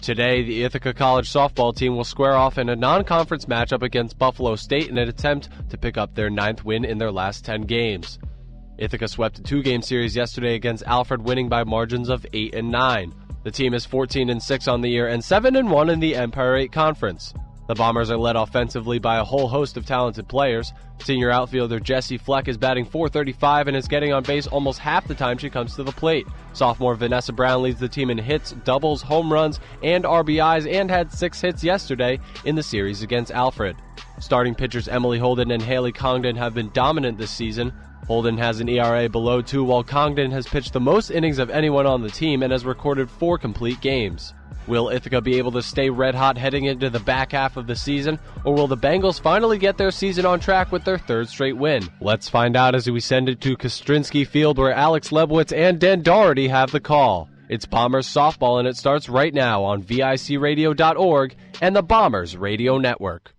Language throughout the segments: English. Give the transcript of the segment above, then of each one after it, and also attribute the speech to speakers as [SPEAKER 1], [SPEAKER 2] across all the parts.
[SPEAKER 1] Today, the Ithaca College softball team will square off in a non-conference matchup against Buffalo State in an attempt to pick up their 9th win in their last 10 games. Ithaca swept a 2-game series yesterday against Alfred, winning by margins of 8 and 9. The team is 14-6 on the year and 7-1 in the Empire 8 Conference. The Bombers are led offensively by a whole host of talented players. Senior outfielder Jessie Fleck is batting .435 and is getting on base almost half the time she comes to the plate. Sophomore Vanessa Brown leads the team in hits, doubles, home runs, and RBIs, and had 6 hits yesterday in the series against Alfred. Starting pitchers Emily Holden and Haley Congdon have been dominant this season. Holden has an ERA below 2, while Congdon has pitched the most innings of anyone on the team and has recorded 4 complete games. Will Ithaca be able to stay red-hot heading into the back half of the season, or will the Bengals finally get their season on track with their 3rd straight win? Let's find out as we send it to Kostrinsky Field, where Alex Lebowitz and Dan Doherty have the call. It's Bombers softball, and it starts right now on vicradio.org and the Bombers Radio Network.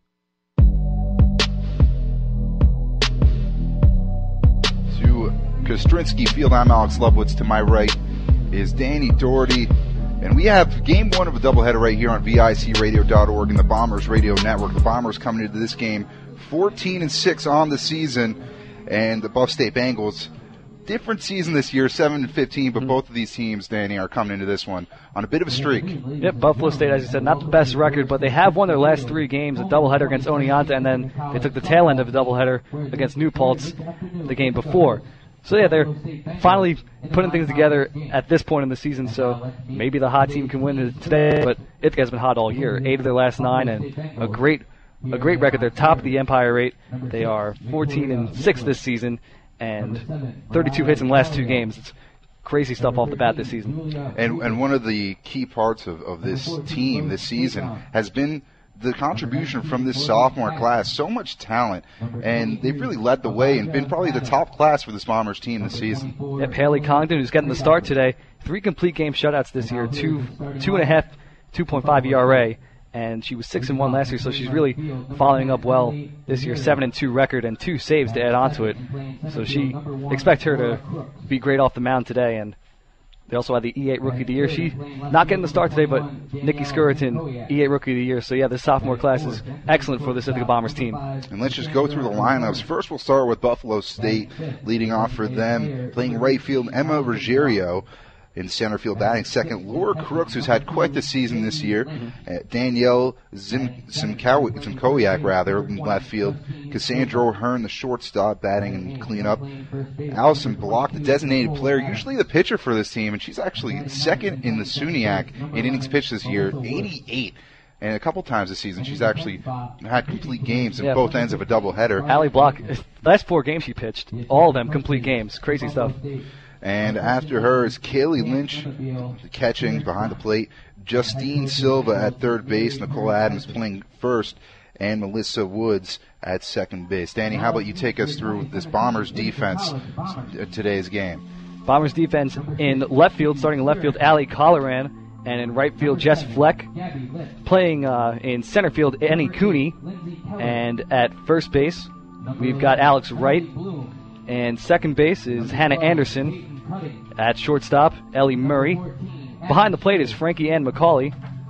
[SPEAKER 2] To Kostrinsky Field, I'm Alex Lebowitz. To my right is Danny Doherty. And we have game 1 of a doubleheader right here on vicradio.org and the Bombers Radio Network. The Bombers coming into this game 14-6 on the season, and the Buff State Bengals, different season this year, 7-15, but both of these teams, Danny, are coming into this one on a bit of a streak.
[SPEAKER 3] Yep, Buffalo State, as you said, not the best record, but they have won their last 3 games, a doubleheader against Oneonta, and then they took the tail end of a doubleheader against New Paltz the game before. So yeah, they're finally putting things together at this point in the season, so maybe the hot team can win today, but Ithaca's been hot all year. 8 of their last 9, and a great record. They're top of the Empire 8. They are 14-6 this season, and 32 hits in the last 2 games. It's crazy stuff off the bat this season.
[SPEAKER 2] And one of the key parts of this team this season has been the contribution from this sophomore class. So much talent, and they've really led the way and been probably the top class for this Bombers team this season.
[SPEAKER 3] Yep, Haley Congdon, who's getting the start today, 3 complete game shutouts this year, 2.5, 2.5 ERA, and she was 6-1 last year, so she's really following up well this year. 7-2 record and 2 saves to add on to it. So expect her to be great off the mound today. And they also had the E8 Rookie of the Year. She not getting the start today, but Nikki Skuritin, E8 Rookie of the Year. So yeah, the sophomore class is excellent for the Ithaca Bombers team.
[SPEAKER 2] And let's just go through the lineups. First, we'll start with Buffalo State, leading off for them, playing right field, Emma Ruggiero. In center field batting second, Laura Crooks, who's had quite the season this year. Danielle Zimkowiak, in left field. Cassandra O'Hearn, the shortstop, batting and cleanup. Allison Block, the designated player, usually the pitcher for this team, and she's actually second in the SUNYAC in innings pitched this year, 88. And a couple times this season, she's actually had complete games in both ends of a doubleheader.
[SPEAKER 3] Allie Block, last 4 games she pitched, all of them complete games. Crazy stuff.
[SPEAKER 2] And after her is Kaylee Lynch, catching behind the plate. Justine Silva at third base. Nicole Adams playing first. And Melissa Woods at second base. Danny, how about you take us through this Bombers defense today's game?
[SPEAKER 3] Bombers defense in left field, starting in left field, Allie Colloran. And in right field, Jess Fleck. Playing in center field, Annie Cooney. And at first base, we've got Alex Wright. And second base is Hannah Anderson. At shortstop, Ellie Murray. Behind the plate is Frankie Ann McCauley.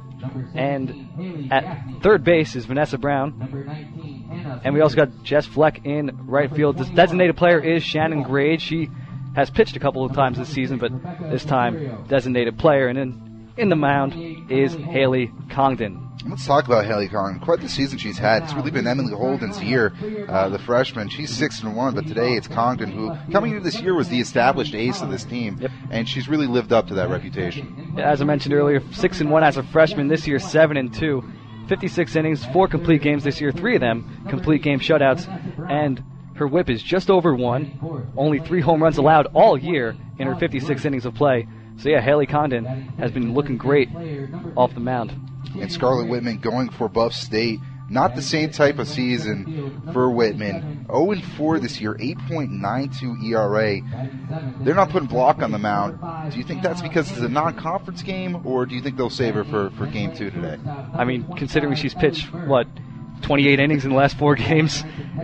[SPEAKER 3] And at third base is Vanessa Brown. And we also got Jess Fleck in right field. The designated player is Shannon Grade. She has pitched a couple of times this season, but this time designated player. And then in the mound is Haley Congdon.
[SPEAKER 2] Let's talk about Haley Congdon. Quite the season she's had. It's really been Emily Holden's year, the freshman. She's 6-1, but today it's Congdon, who coming into this year was the established ace of this team, and she's really lived up to that reputation.
[SPEAKER 3] As I mentioned earlier, 6-1 as a freshman. This year, 7-2. 56 innings, 4 complete games this year, 3 of them complete game shutouts, and her whip is just over 1. Only 3 home runs allowed all year in her 56 innings of play. So yeah, Haley Congdon has been looking great off the mound.
[SPEAKER 2] And Scarlett Whitman going for Buff State. Not the same type of season for Whitman. 0-4 this year, 8.92 ERA. They're not putting Block on the mound. Do you think that's because it's a non-conference game, or do you think they'll save her for Game 2 today?
[SPEAKER 3] I mean, considering she's pitched, 28 innings in the last 4 games,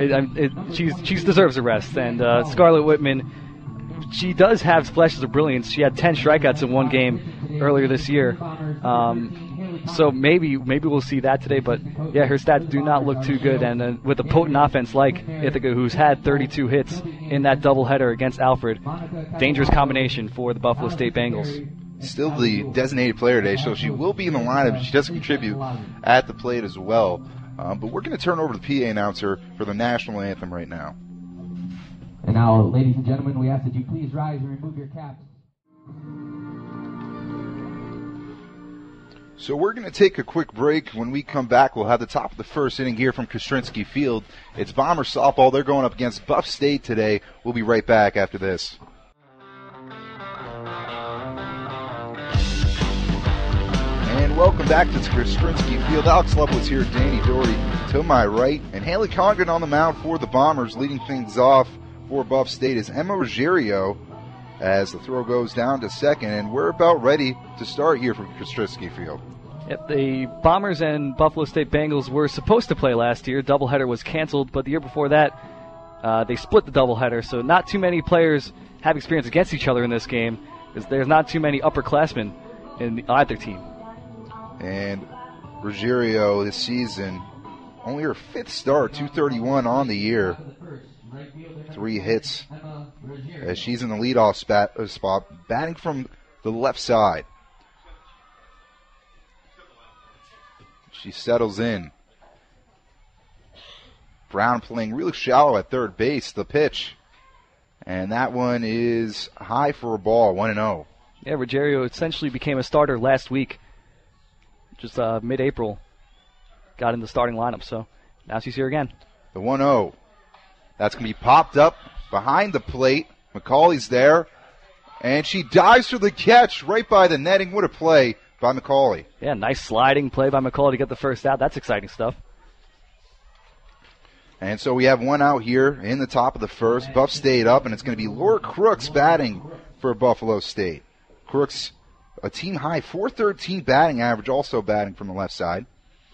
[SPEAKER 3] she deserves a rest. And Scarlett Whitman, she does have flashes of brilliance. She had 10 strikeouts in 1 game earlier this year. So maybe we'll see that today. But yeah, her stats do not look too good. And with a potent offense like Ithaca, who's had 32 hits in that doubleheader against Alfred, dangerous combination for the Buffalo State Bengals.
[SPEAKER 2] Still the designated player today, so she will be in the lineup. She does contribute at the plate as well. But we're going to turn over to the PA announcer for the national anthem right now.
[SPEAKER 4] And now, ladies and gentlemen, we ask that you please rise and remove your caps.
[SPEAKER 2] So we're going to take a quick break. When we come back, we'll have the top of the first inning here from Kostrinsky Field. It's Bomber softball. They're going up against Buff State today. We'll be right back after this. And welcome back to Kostrinsky Field. Alex Lubowitz here, Danny Doherty to my right, and Haley Congdon on the mound for the Bombers. Leading things off for Buff State is Emma Ruggiero as the throw goes down to second, and we're about ready to start here from Kostrinsky Field.
[SPEAKER 3] Yep, the Bombers and Buffalo State Bengals were supposed to play last year. Doubleheader was canceled, but the year before that, they split the doubleheader, so not too many players have experience against each other in this game, because there's not too many upperclassmen in either team.
[SPEAKER 2] And Ruggiero this season, only her fifth start, 231 on the year. 3 hits as she's in the leadoff spot, batting from the left side. She settles in. Brown playing really shallow at third base. The pitch. And that one is high for a ball, 1-0.
[SPEAKER 3] Yeah, Ruggiero essentially became a starter last week. Just mid-April. Got in the starting lineup, so now she's here again.
[SPEAKER 2] The 1-0. That's going to be popped up behind the plate. McCauley's there. And she dives for the catch right by the netting. What a play by McCauley.
[SPEAKER 3] Yeah, nice sliding play by McCauley to get the first out. That's exciting stuff.
[SPEAKER 2] And so we have one out here in the top of the first. Buff State up, and it's going to be Laura Crooks batting for Buffalo State. Crooks, a team high 413 batting average, also batting from the left side.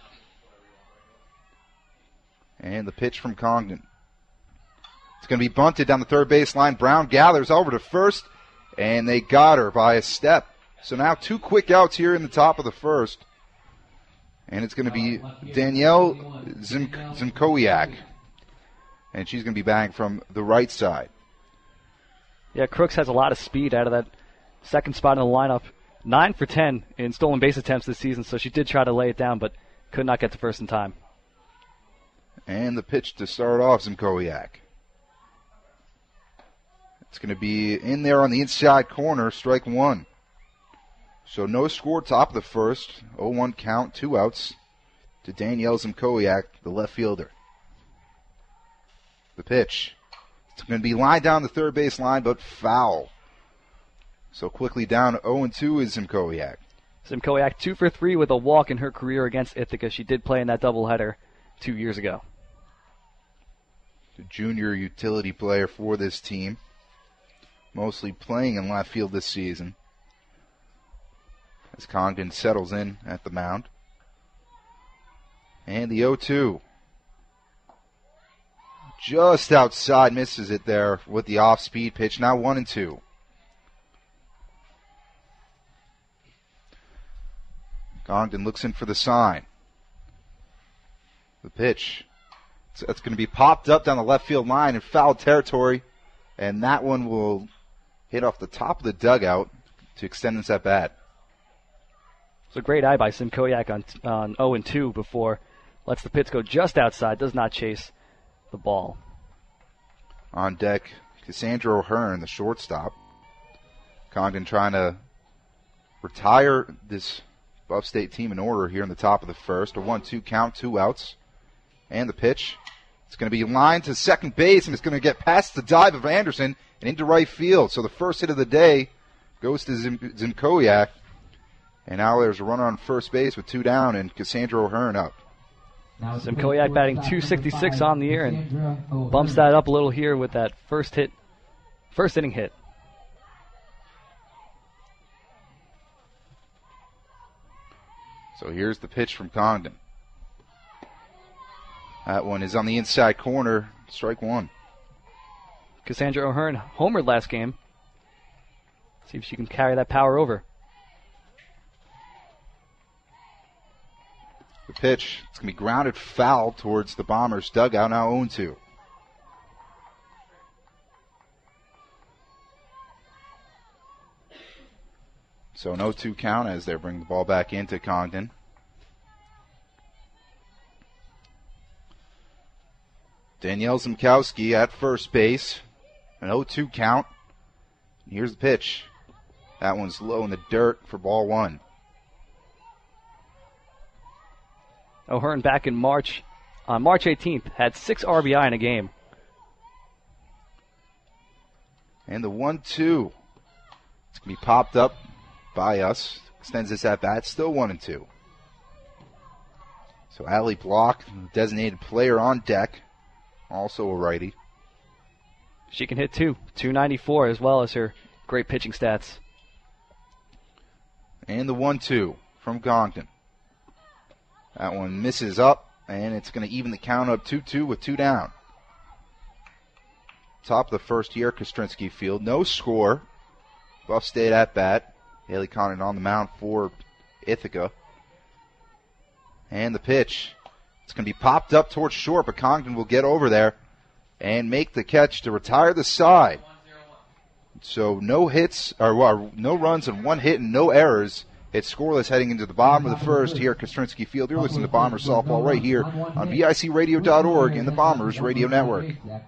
[SPEAKER 2] And the pitch from Congdon. It's going to be bunted down the third baseline. Brown gathers over to first, and they got her by a step. So now 2 quick outs here in the top of the first. And it's going to be Danielle Zimkowiak. And she's going to be batting from the right side.
[SPEAKER 3] Yeah, Crooks has a lot of speed out of that second spot in the lineup. 9 for 10 in stolen base attempts this season, so she did try to lay it down, but could not get to first in time.
[SPEAKER 2] And the pitch to start off Zimkowiak. It's going to be in there on the inside corner, strike 1. So no score, top of the first. 0-1 count, 2 outs to Danielle Zimkowiak, the left fielder. The pitch. It's going to be lined down the third base line, but foul. So quickly down 0-2 is Zimkowiak.
[SPEAKER 3] Zimkowiak 2 for 3 with a walk in her career against Ithaca. She did play in that doubleheader 2 years ago.
[SPEAKER 2] The junior utility player for this team. Mostly playing in left field this season. As Congdon settles in at the mound. And the 0-2. Just outside, misses it there with the off-speed pitch. Now 1-2. Congdon looks in for the sign. The pitch. It's going to be popped up down the left field line in foul territory. And that one will hit off the top of the dugout to extend this at bat.
[SPEAKER 3] It's a great eye by Zimkowiak on 0-2 before. Lets the pitch go just outside. Does not chase the ball.
[SPEAKER 2] On deck, Cassandra O'Hearn, the shortstop. Congdon trying to retire this Buff State team in order here in the top of the first. A 1-2 count, 2 outs. And the pitch. It's going to be lined to second base, and it's going to get past the dive of Anderson and into right field. So the first hit of the day goes to Zimkowiak. And now there's a runner on first base with 2 down, and Cassandra O'Hearn up.
[SPEAKER 3] Zimkowiak batting .266 on the year and bumps that up a little here with that first inning hit.
[SPEAKER 2] So here's the pitch from Congdon. That one is on the inside corner, strike 1.
[SPEAKER 3] Cassandra O'Hearn homered last game. See if she can carry that power over.
[SPEAKER 2] The pitch, it's going to be grounded foul towards the Bombers' dugout, now 0-2. So an 0-2 count as they bring the ball back into Congdon. Danielle Zimkowski at first base. An 0-2 count. Here's the pitch. That one's low in the dirt for ball one.
[SPEAKER 3] O'Hearn back in March, on March 18th, had 6 RBI in a game.
[SPEAKER 2] And the 1-2. It's going to be popped up by us. Extends this at bat. Still 1-2. So Allie Block, designated player on deck. Also a righty.
[SPEAKER 3] She can hit too. 294 as well as her great pitching stats.
[SPEAKER 2] And the 1-2 from Congdon. That one misses up, and it's going to even the count up 2-2 with 2 down. Top of the first here, Kostrinsky Field. No score. Buff State at bat. Haley Condon on the mound for Ithaca. And the pitch. It's going to be popped up towards short, but Congdon will get over there and make the catch to retire the side. So no hits, or no runs and 1 hit and no errors. It's scoreless heading into the bottom of the first here at Kostrinsky Field. You're listening to Bombers Softball right here on VICRadio.org and the Bombers Radio Network.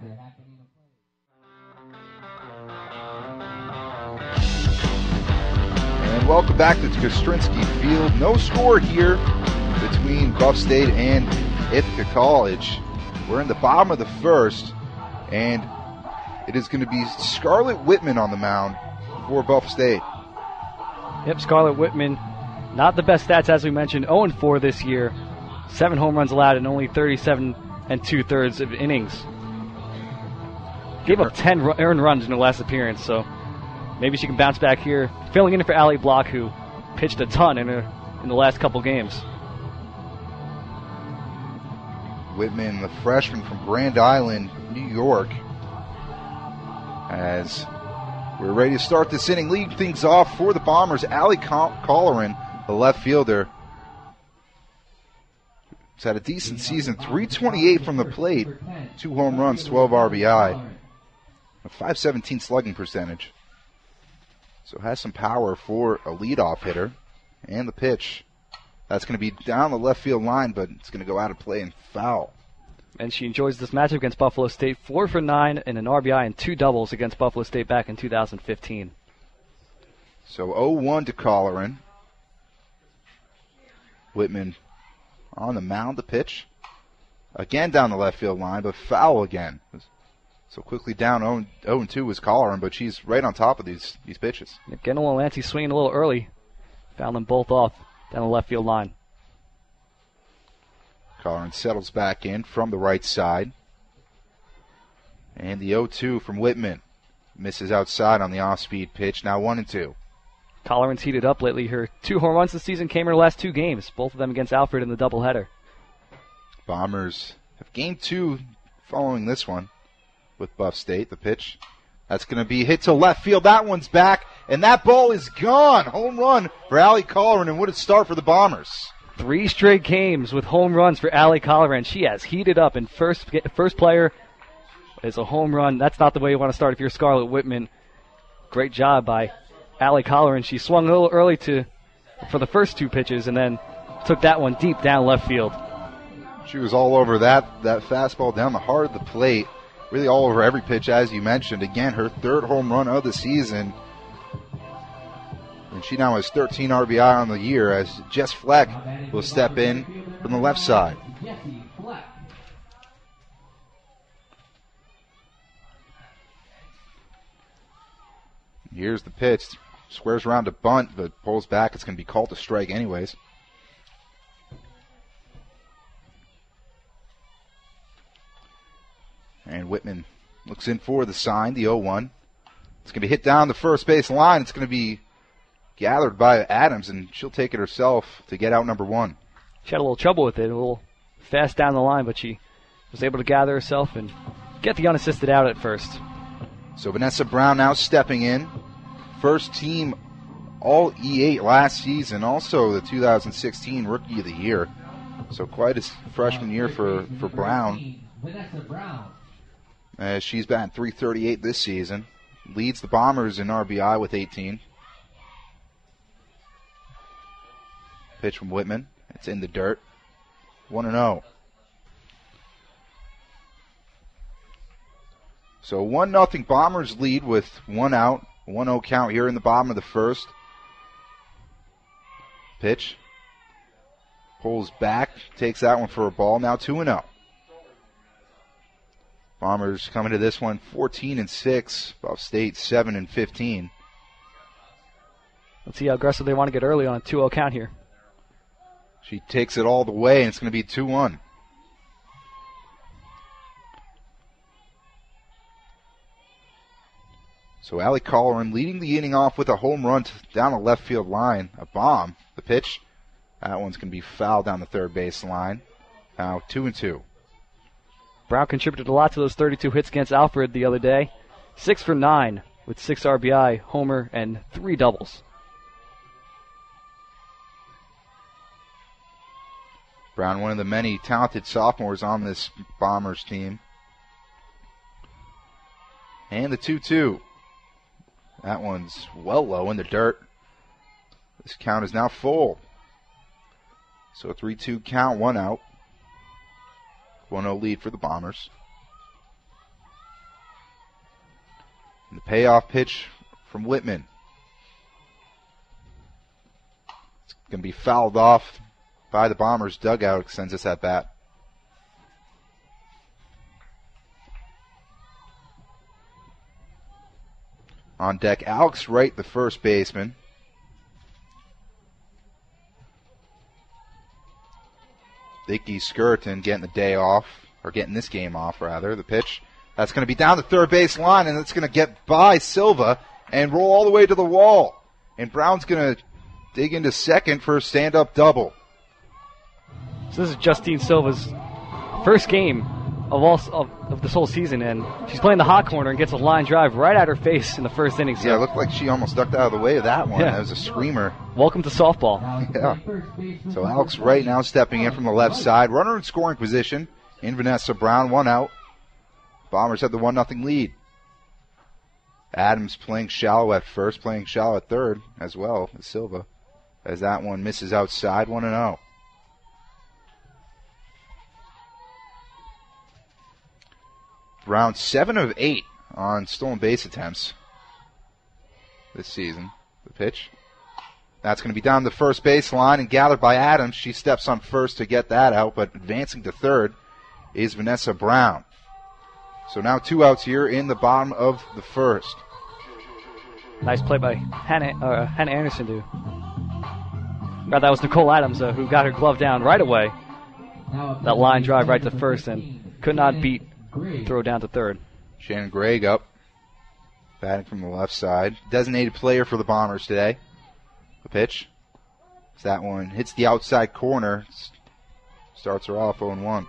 [SPEAKER 2] And welcome back to Kostrinsky Field. No score here between Buff State and Ithaca College. We're in the bottom of the first, and it is going to be Scarlett Whitman on the mound for Buff State.
[SPEAKER 3] Yep, Scarlett Whitman, not the best stats as we mentioned, 0-4 this year. 7 home runs allowed in only 37 2/3 of innings. Gave up 10 earned runs in her last appearance, so maybe she can bounce back here. Filling in for Allie Block, who pitched a ton in the last couple games.
[SPEAKER 2] Whitman, the freshman from Grand Island, New York, as we're ready to start this inning. Leading things off for the Bombers, Allie Colleran, the left fielder. He's had a decent season, 328 from the plate, 2 home runs, 12 RBI, a .517 slugging percentage. So has some power for a leadoff hitter. And the pitch. That's going to be down the left field line, but it's going to go out of play and foul.
[SPEAKER 3] And she enjoys this matchup against Buffalo State. 4 for 9 and an RBI and 2 doubles against Buffalo State back in 2015.
[SPEAKER 2] So 0-1 to Colleran. Whitman on the mound, the pitch. Again down the left field line, but foul again. So quickly down 0-2 was Colleran, but she's right on top of these pitches.
[SPEAKER 3] Getting a little antsy, swinging a little early. Found them both off down the left field line.
[SPEAKER 2] Colleran settles back in from the right side. And the 0-2 from Whitman. Misses outside on the off-speed pitch, now 1-2.
[SPEAKER 3] Colleran's heated up lately. Her 2 home runs this season came in her last 2 games, both of them against Alfred in the doubleheader.
[SPEAKER 2] Bombers have game 2 following this one with Buff State. The pitch, that's going to be hit to left field. That one's back, and that ball is gone. Home run for Allie Colleran, and what a start for the Bombers.
[SPEAKER 3] 3 straight games with home runs for Allie Colleran. She has heated up, and first player is a home run. That's not the way you want to start if you're Scarlett Whitman. Great job by Allie Colleran. She swung a little early for the first 2 pitches and then took that one deep down left field.
[SPEAKER 2] She was all over that fastball down the heart of the plate. Really all over every pitch, as you mentioned. Again, her 3rd home run of the season. And she now has 13 RBI on the year as Jess Fleck will step in from the left side. Here's the pitch. Squares around to bunt, but pulls back. It's going to be called a strike anyways. And Whitman looks in for the sign, the 0-1. It's going to be hit down the first base line. It's going to be gathered by Adams, and she'll take it herself to get out number 1.
[SPEAKER 3] She had a little trouble with it, a little fast down the line, but she was able to gather herself and get the unassisted out at first.
[SPEAKER 2] So Vanessa Brown now stepping in. First team All E8 last season, also the 2016 Rookie of the Year. So quite a freshman year for Brown.
[SPEAKER 4] Vanessa Brown.
[SPEAKER 2] As she's batting .338 this season. Leads the Bombers in RBI with 18. Pitch from Whitman. It's in the dirt. 1-0. So 1-0 Bombers lead with 1 out. 1-0 count here in the bottom of the first. Pitch. Pulls back. Takes that one for a ball. Now 2-0. Bombers coming to this one 14-6. Buff State 7-15.
[SPEAKER 3] Let's see how aggressive they want to get early on a 2-0 count here.
[SPEAKER 2] She takes it all the way, and it's going to be 2-1. So Allie Colleran leading the inning off with a home run down the left field line. A bomb. The pitch. That one's going to be fouled down the third base line. Now 2-2.
[SPEAKER 3] Brown contributed a lot to those 32 hits against Alfred the other day. 6 for 9 with 6 RBI, homer, and 3 doubles.
[SPEAKER 2] Brown, one of the many talented sophomores on this Bombers team. And the 2-2. That one's well low in the dirt. This count is now full. So 3-2 count, 1 out. 1-0 lead for the Bombers. And the payoff pitch from Whitman. It's going to be fouled off by the Bombers dugout. Extends us at bat. On deck, Alex Wright, the first baseman. Vicky Skirton getting the day off, or getting this game off, rather. The pitch, that's going to be down the third base line, and it's going to get by Silva and roll all the way to the wall. And Brown's going to dig into second for a stand-up double.
[SPEAKER 3] So this is Justine Silva's first game of this whole season, and she's playing the hot corner and gets a line drive right at her face in the first inning. So
[SPEAKER 2] yeah, it looked like she almost ducked out of the way of that one.
[SPEAKER 3] Yeah.
[SPEAKER 2] That was a screamer.
[SPEAKER 3] Welcome to softball.
[SPEAKER 2] Yeah. So Alex Wright now stepping in from the left side. Runner in scoring position in Vanessa Brown, 1 out. Bombers have the 1-0 lead. Adams playing shallow at first, playing shallow at third as well as Silva, as that one misses outside, 1-0. Brown 7 of 8 on stolen base attempts this season. The pitch. That's going to be down the first base line and gathered by Adams. She steps on first to get that out, but advancing to third is Vanessa Brown. So now 2 outs here in the bottom of the first.
[SPEAKER 3] Nice play by Hannah Anderson. That was Nicole Adams who got her glove down right away. That line drive right to first and could not beat throw down to third.
[SPEAKER 2] Shannon Gregg up, batting from the left side. Designated player for the Bombers today. The pitch. As that one hits the outside corner. Starts her off 0-1.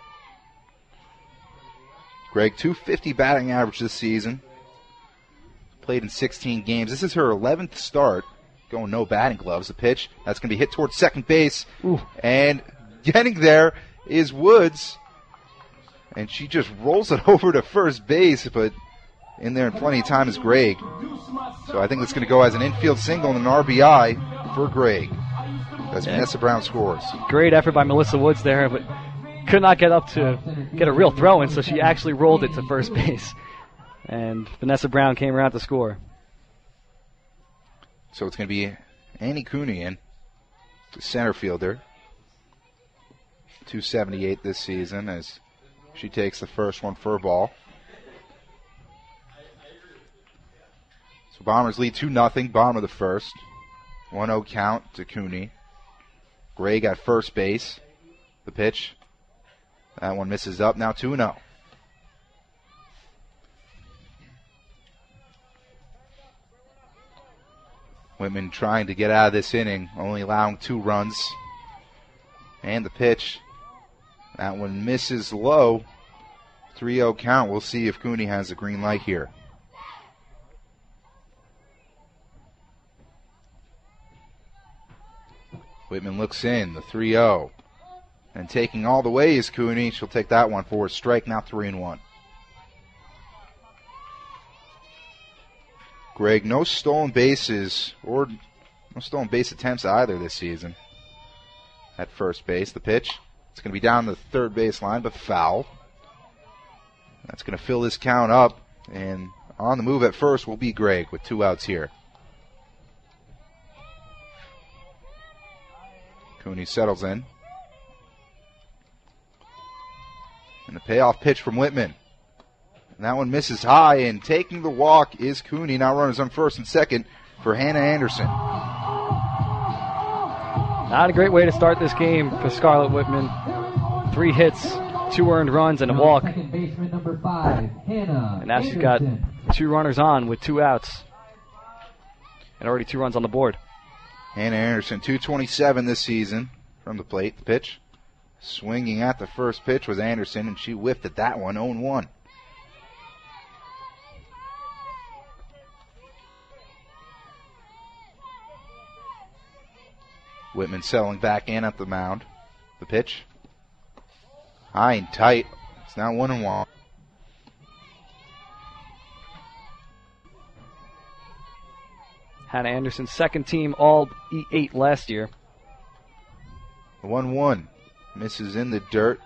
[SPEAKER 2] Gregg, .250 batting average this season. Played in 16 games. This is her 11th start. Going no batting gloves. The pitch. That's going to be hit towards second base.
[SPEAKER 3] Ooh.
[SPEAKER 2] And getting there is Woods. And she just rolls it over to first base, but in there in plenty of time is Gregg. So I think it's going to go as an infield single and an RBI for Gregg. As Vanessa Brown scores.
[SPEAKER 3] Great effort by Melissa Woods there, but could not get up to get a real throw in, so she actually rolled it to first base. And Vanessa Brown came around to score.
[SPEAKER 2] So it's going to be Annie Cooney in, the center fielder. 278 this season as she takes the first one for a ball. So Bombers lead 2-0, bottom of the first. 1-0 count to Cooney. Gregg at first base. The pitch. That one misses up. Now 2-0. Whitman trying to get out of this inning, only allowing 2 runs. And the pitch. That one misses low. 3-0 count. We'll see if Cooney has the green light here. Whitman looks in, the 3-0. And taking all the way is Cooney. She'll take that one for a strike, now 3-1. Greg, no stolen bases or no stolen base attempts either this season at first base. The pitch, it's going to be down the third base line, but foul. That's going to fill this count up, and on the move at first will be Greg with 2 outs here. Cooney settles in. And the payoff pitch from Whitman. And that one misses high, and taking the walk is Cooney. Now runners on first and second for Hannah Anderson.
[SPEAKER 3] Not a great way to start this game for Scarlett Whitman. 3 hits, 2 earned runs, and a walk.
[SPEAKER 4] Second baseman number 5, Hannah.
[SPEAKER 3] And now she's got 2 runners on with 2 outs. And already 2 runs on the board.
[SPEAKER 2] Hannah Anderson, 227 this season from the plate. The pitch, swinging at the first pitch was Anderson, and she whiffed at that one, 0-1. Whitman settling back in at the mound. The pitch, high and tight. It's now 1-1.
[SPEAKER 3] Hannah Anderson's second team all E8 last year.
[SPEAKER 2] 1-1. Misses in the dirt.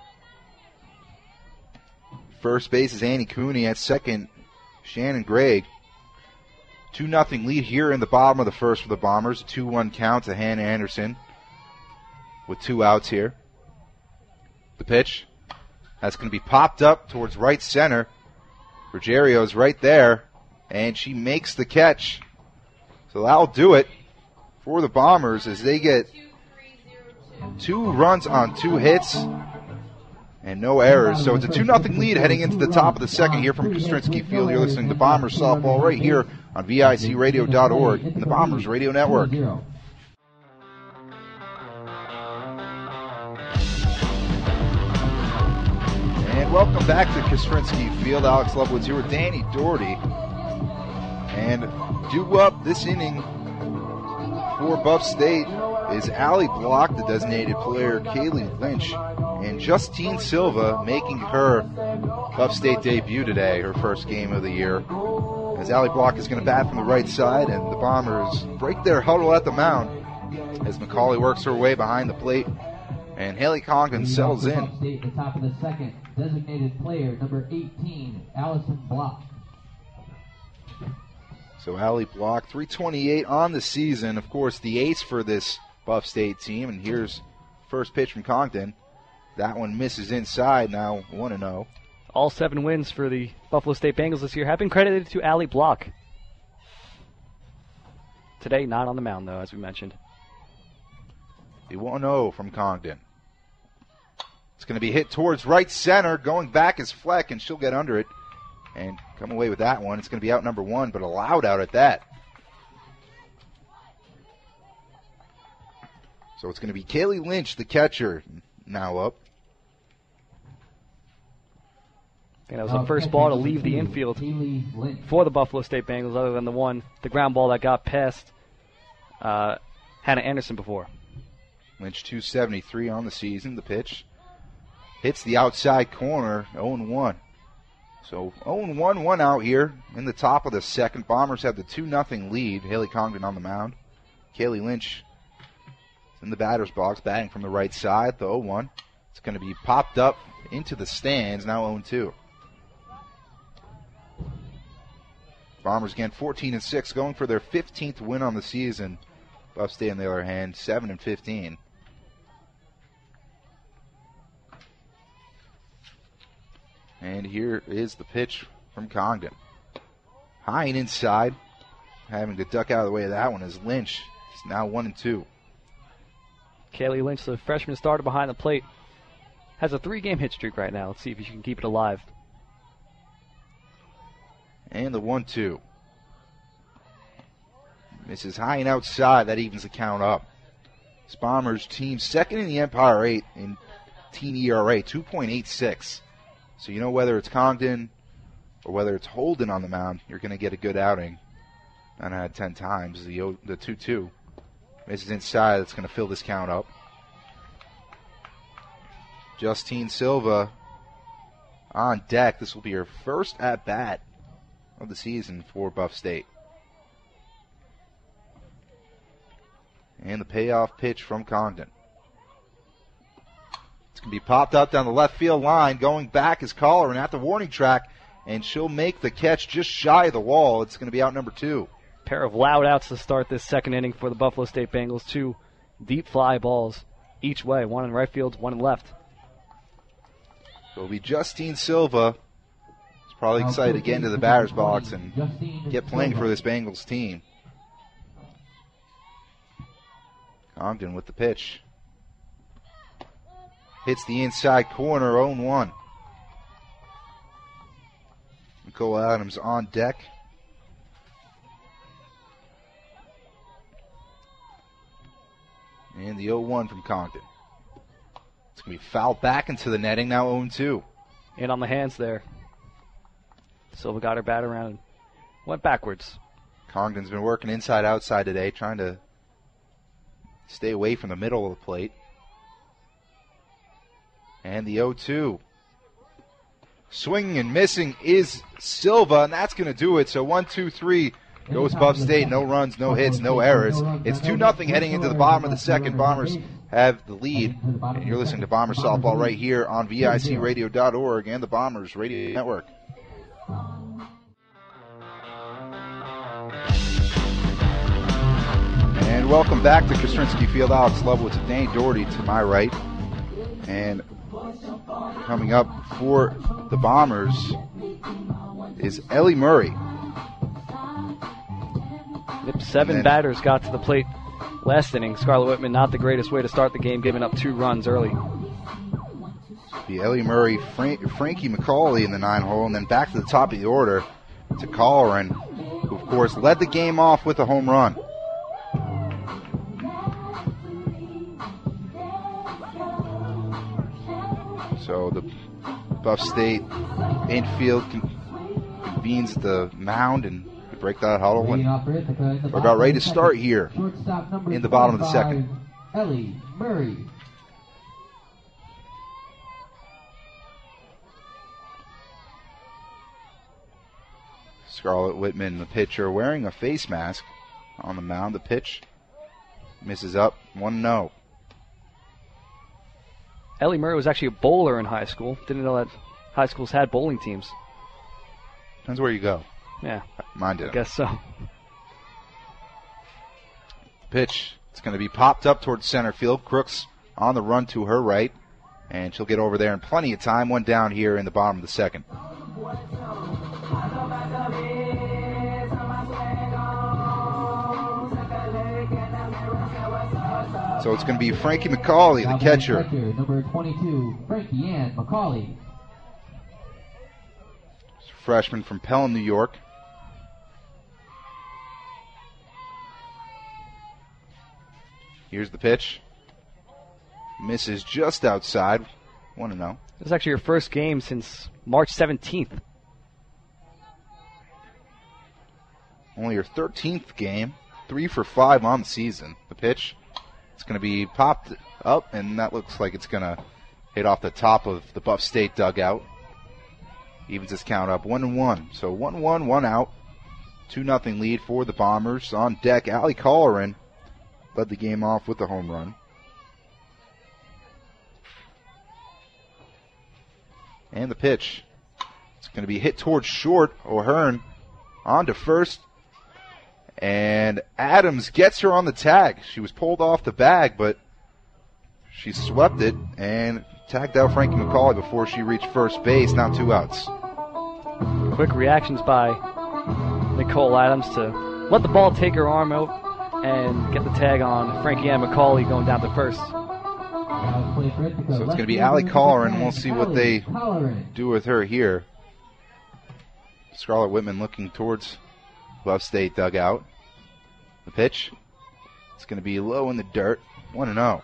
[SPEAKER 2] First base is Annie Cooney. At second, Shannon Gregg. 2-0 lead here in the bottom of the first for the Bombers. 2-1 count to Hannah Anderson with 2 outs here. The pitch, that's going to be popped up towards right center. Rogerio's right there, and she makes the catch. So that'll do it for the Bombers as they get 2 runs on 2 hits and no errors. So it's a 2-0 lead heading into the top of the second here from Kostrinsky Field. You're listening to Bombers Softball right here on VICRadio.org and the Bombers Radio Network. And welcome back to Kostrinsky Field. Alex Lovewoods here with Danny Doherty. And due up this inning for Buff State is Allie Block, the designated player, Kaylee Lynch, and Justine Silva making her Buff State debut today, her first game of the year. As Allie Block is going to bat from the right side, and the Bombers break their huddle at the mound as McCauley works her way behind the plate, and Haley Congdon settles in.
[SPEAKER 4] Buff State, the top of the second, designated player number 18, Allison Block.
[SPEAKER 2] So Allie Block, 328 on the season. Of course, the ace for this Buff State team. And here's first pitch from Congdon. That one misses inside, now 1-0.
[SPEAKER 3] All 7 wins for the Buffalo State Bengals this year have been credited to Allie Block. Today, not on the mound, though, as we mentioned.
[SPEAKER 2] The 1-0 from Congdon. It's going to be hit towards right center. Going back is Fleck, and she'll get under it and come away with that one. It's going to be out number 1, but a loud out at that. So it's going to be Kaylee Lynch, the catcher, now up.
[SPEAKER 3] And that was the first ball to leave the infield for the Buffalo State Bengals, other than the ground ball that got past Hannah Anderson before.
[SPEAKER 2] Lynch 273 on the season. The pitch hits the outside corner, 0-1. So 0-1, 1 out here in the top of the second. Bombers have the 2-0 lead. Haley Congdon on the mound. Kaylee Lynch is in the batter's box, batting from the right side. The 0-1. It's going to be popped up into the stands, now 0-2. Bombers again 14-6, going for their 15th win on the season. Buff State, on the other hand, 7-15. And here is the pitch from Congdon. High and inside. Having to duck out of the way of that one is Lynch. It's now 1-2.
[SPEAKER 3] Kaylee Lynch, the freshman starter behind the plate, has a 3-game hit streak right now. Let's see if she can keep it alive.
[SPEAKER 2] And the 1-2. Misses high and outside. That evens the count up. This Bombers team second in the Empire 8 in team ERA, 2.86. So you know whether it's Congdon or whether it's Holden on the mound, you're going to get a good outing. 9 out of 10 times. The 2-2 misses inside. That's going to fill this count up. Justine Silva on deck. This will be her first at-bat of the season for Buff State. And the payoff pitch from Congdon. It's going to be popped up down the left field line. Going back is Colleran at the warning track, and she'll make the catch just shy of the wall. It's going to be out number 2.
[SPEAKER 3] Pair of loud outs to start this second inning for the Buffalo State Bengals. 2 deep fly balls each way, one in right field, one in left.
[SPEAKER 2] So it'll be Justine Silva. He's probably excited to get into the batter's box and get playing for this Bengals team. Congdon with the pitch. Hits the inside corner, 0-1. Nicole Adams on deck. And the 0-1 from Congdon. It's going to be fouled back into the netting, now 0-2.
[SPEAKER 3] And on the hands there. Silva got her bat around and went backwards.
[SPEAKER 2] Congdon's been working inside-outside today, trying to stay away from the middle of the plate. And the 0-2. Swinging and missing is Silva, and that's going to do it. So 1-2-3 goes Buff State. No runs, no hits, no errors. It's 2-0 heading into the bottom of the second. Bombers have the lead. And you're listening to Bombers Softball right here on VICRadio.org and the Bombers Radio Network. And welcome back to Kostrinsky Field. Alex Lovewitz and Danny Doherty to my right. And coming up for the Bombers is Ellie Murray.
[SPEAKER 3] Yep, 7 batters got to the plate last inning. Scarlett Whitman, not the greatest way to start the game, giving up 2 runs early.
[SPEAKER 2] The Ellie Murray, Frankie McCauley in the 9-hole, and then back to the top of the order to Colleran, who, of course, led the game off with a home run. So the Buff State infield convenes the mound and we break that huddle. And we're about ready to start here in the bottom of the second.
[SPEAKER 4] Ellie Murray.
[SPEAKER 2] Scarlett Whitman, the pitcher, wearing a face mask on the mound. The pitch misses up, 1-0.
[SPEAKER 3] Ellie Murray was actually a bowler in high school. Didn't know that high schools had bowling teams.
[SPEAKER 2] Depends where you go.
[SPEAKER 3] Yeah.
[SPEAKER 2] Mine did.
[SPEAKER 3] I guess so.
[SPEAKER 2] Pitch. It's going to be popped up towards center field. Crooks on the run to her right. And she'll get over there in plenty of time. One down here in the bottom of the second. So it's going to be Frankie McCauley, the catcher.
[SPEAKER 4] Number 22, Frankie Ann McCauley.
[SPEAKER 2] Freshman from Pelham, New York. Here's the pitch. Misses just outside. 1-0.
[SPEAKER 3] This is actually your first game since March 17th.
[SPEAKER 2] Only her 13th game. 3 for 5 on the season. The pitch. It's going to be popped up, and that looks like it's going to hit off the top of the Buff State dugout. Evens this count up 1-1. So 1-1, 1 out. 2-0 lead for the Bombers. On deck, Allie Colleran led the game off with the home run. And the pitch. It's going to be hit towards short. O'Hearn on to first. And Adams gets her on the tag. She was pulled off the bag, but she swept it and tagged out Frankie McCauley before she reached first base. Now 2 outs.
[SPEAKER 3] Quick reactions by Nicole Adams to let the ball take her arm out and get the tag on Frankie Ann McCauley going down to first.
[SPEAKER 2] So it's going to be Allie Colleran, and we'll see what they do with her here. Scarlett Whitman looking towards Buff State dugout. The pitch. It's going to be low in the dirt. 1-0.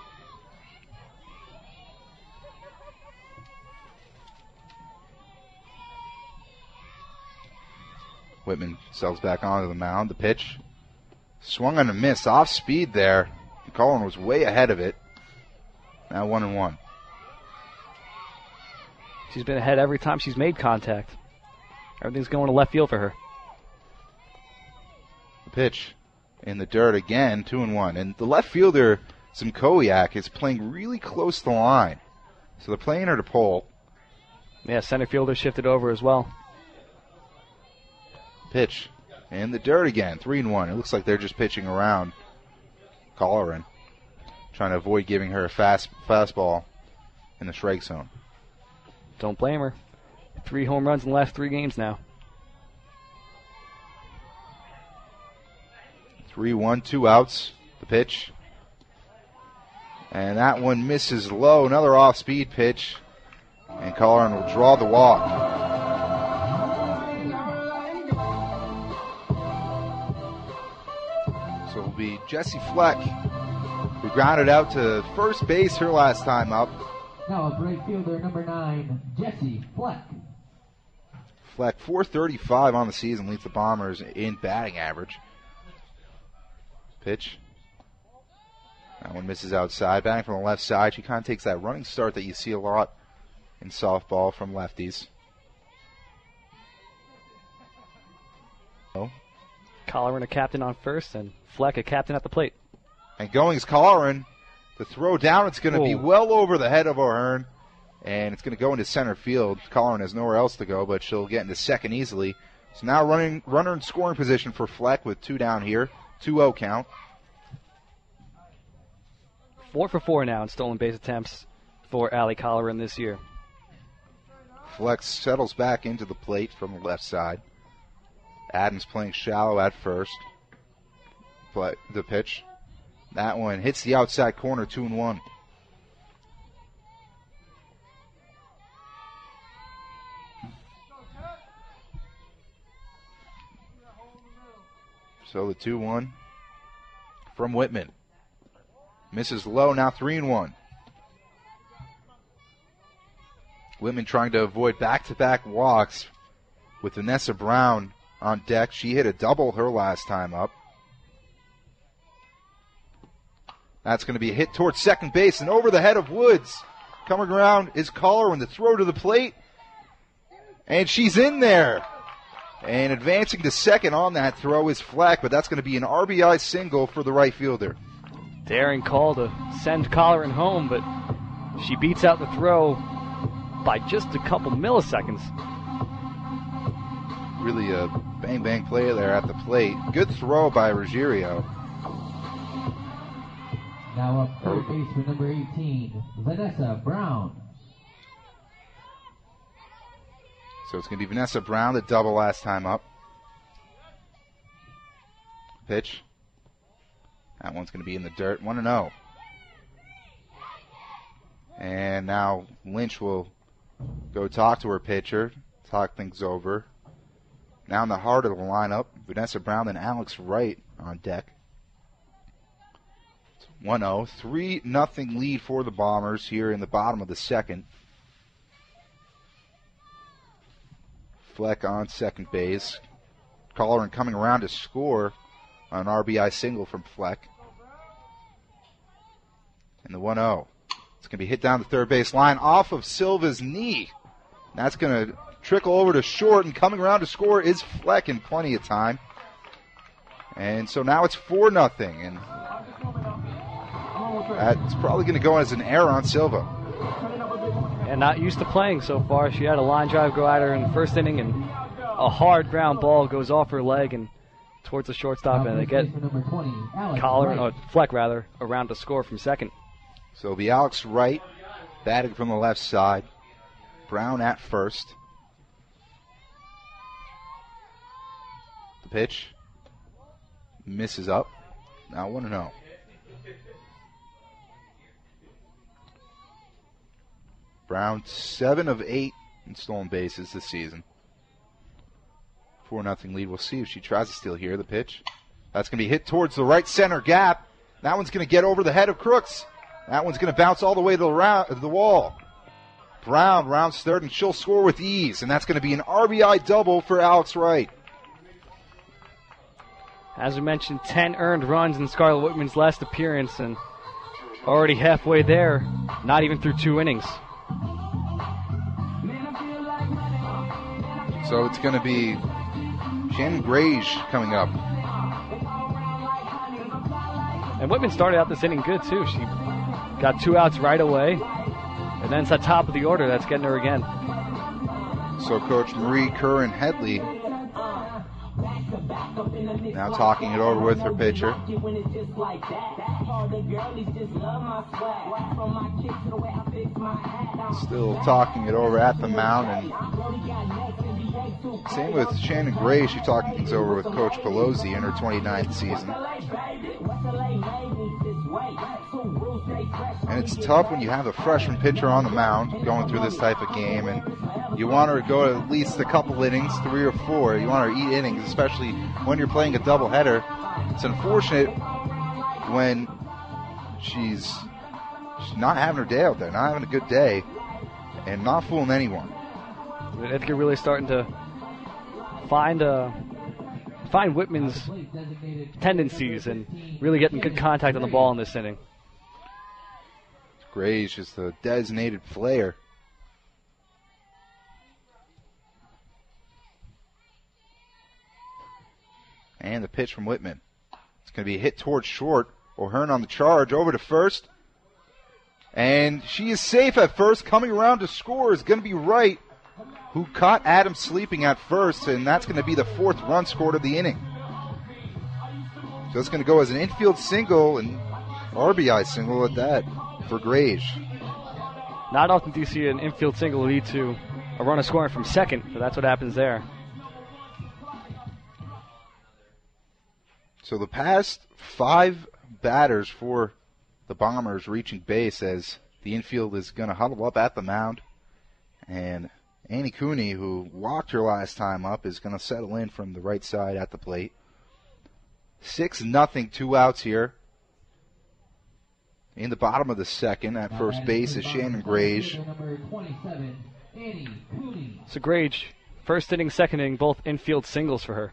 [SPEAKER 2] Whitman settles back onto the mound. The pitch. Swung on a miss. Off speed there. Colleran was way ahead of it. Now 1-1.
[SPEAKER 3] She's been ahead every time she's made contact. Everything's going to left field for her.
[SPEAKER 2] The pitch in the dirt again, 2-1. And the left fielder, Zimkowiak, is playing really close to the line. So they're playing her to pole.
[SPEAKER 3] Yeah, center fielder shifted over as well.
[SPEAKER 2] Pitch in the dirt again, 3-1. It looks like they're just pitching around Colleran, trying to avoid giving her a fastball in the strike zone.
[SPEAKER 3] Don't blame her. 3 home runs in the last 3 games now.
[SPEAKER 2] 3-1, 2 outs. The pitch. And that one misses low. Another off-speed pitch. And Colleran will draw the walk. So it'll be Jessie Fleck, who grounded out to first base her last time up.
[SPEAKER 4] Now a right fielder, number 9, Jessie Fleck.
[SPEAKER 2] Fleck, .435 on the season, leads the Bombers in batting average. Pitch. That one misses outside. Batting from the left side. She kind of takes that running start that you see a lot in softball from lefties.
[SPEAKER 3] Colleran a captain on first, and Fleck a captain at the plate.
[SPEAKER 2] And going is Colleran. The throw down, it's going to be well over the head of O'Hearn. And it's going to go into center field. Colleran has nowhere else to go, but she'll get into second easily. So now runner in scoring position for Fleck with 2 down here. 2-0 count.
[SPEAKER 3] 4 for 4 now in stolen base attempts for Allie Colleran this year.
[SPEAKER 2] Fleck settles back into the plate from the left side. Adams playing shallow at first. The pitch. That one hits the outside corner, 2-1. So the 2-1 from Whitman. Misses low, now 3-1. Whitman trying to avoid back-to-back walks with Vanessa Brown on deck. She hit a double her last time up. That's going to be a hit towards second base and over the head of Woods. Coming around is Colleran, the throw to the plate. And she's in there. And advancing to second on that throw is Fleck, but that's going to be an RBI single for the right fielder.
[SPEAKER 3] Daring call to send Colleran home, but she beats out the throw by just a couple milliseconds.
[SPEAKER 2] Really a bang-bang play there at the plate. Good throw by Ruggiero.
[SPEAKER 4] Now up third baseman number 18, Vanessa Brown.
[SPEAKER 2] So it's going to be Vanessa Brown, the double last time up. Pitch. That one's going to be in the dirt, 1-0. And now Lynch will go talk to her pitcher, talk things over. Now in the heart of the lineup, Vanessa Brown and Alex Wright on deck. 1-0, 3-0 lead for the Bombers here in the bottom of the second. Fleck on second base. Colleran coming around to score on an RBI single from Fleck. And the 1-0. It's going to be hit down the third base line off of Silva's knee. That's going to trickle over to short, and coming around to score is Fleck in plenty of time. And so now it's 4-0. And that's probably going to go as an error on Silva.
[SPEAKER 3] And not used to playing so far. She had a line drive go at her in the first inning, and a hard ground ball goes off her leg and towards the shortstop, and they get Fleck around to score from second.
[SPEAKER 2] So it'll be Alex Wright batting from the left side. Brown at first. The pitch misses up. Now 1-0. Brown 7 of 8 in stolen bases this season. 4-0 lead. We'll see if she tries to steal here. The pitch. That's going to be hit towards the right center gap. That one's going to get over the head of Crooks. That one's going to bounce all the way to the wall. Brown rounds third, and she'll score with ease. And that's going to be an RBI double for Alex Wright.
[SPEAKER 3] As we mentioned, 10 earned runs in Scarlett Whitman's last appearance, and already halfway there, not even through 2 innings.
[SPEAKER 2] So it's going to be Shannon Grage coming up.
[SPEAKER 3] And Whitman started out this inning good, too. She got 2 outs right away. And then it's at top of the order that's getting her again.
[SPEAKER 2] So Coach Marie Curran Headley now talking it over with her pitcher. Still talking it over at the mound. And same with Shannon Gray. She's talking things over with Coach Pelosi in her 29th season. And it's tough when you have a freshman pitcher on the mound going through this type of game, and you want her to go at least a couple innings, 3 or 4. You want her to eat innings, especially when you're playing a doubleheader. It's unfortunate when she's not having her day out there, not having a good day, and not fooling anyone.
[SPEAKER 3] Ithaca really starting to find Whitman's tendencies and really getting good contact on the ball in this inning.
[SPEAKER 2] Grage is the designated player. And the pitch from Whitman. It's going to be hit towards short. O'Hearn on the charge, over to first. And she is safe at first. Coming around to score is going to be Wright, who caught Adams sleeping at first, and that's going to be the 4th run scored of the inning. So it's going to go as an infield single and RBI single at that for Grage.
[SPEAKER 3] Not often do you see an infield single lead to a runner scoring from second, but that's what happens there.
[SPEAKER 2] So the past 5 batters for the Bombers reaching base as the infield is going to huddle up at the mound. And Annie Cooney, who walked her last time up, is going to settle in from the right side at the plate. 6-0, 2 outs here. In the bottom of the second at first base is Shannon Grage.
[SPEAKER 3] So Grage, first inning, second inning, both infield singles for her.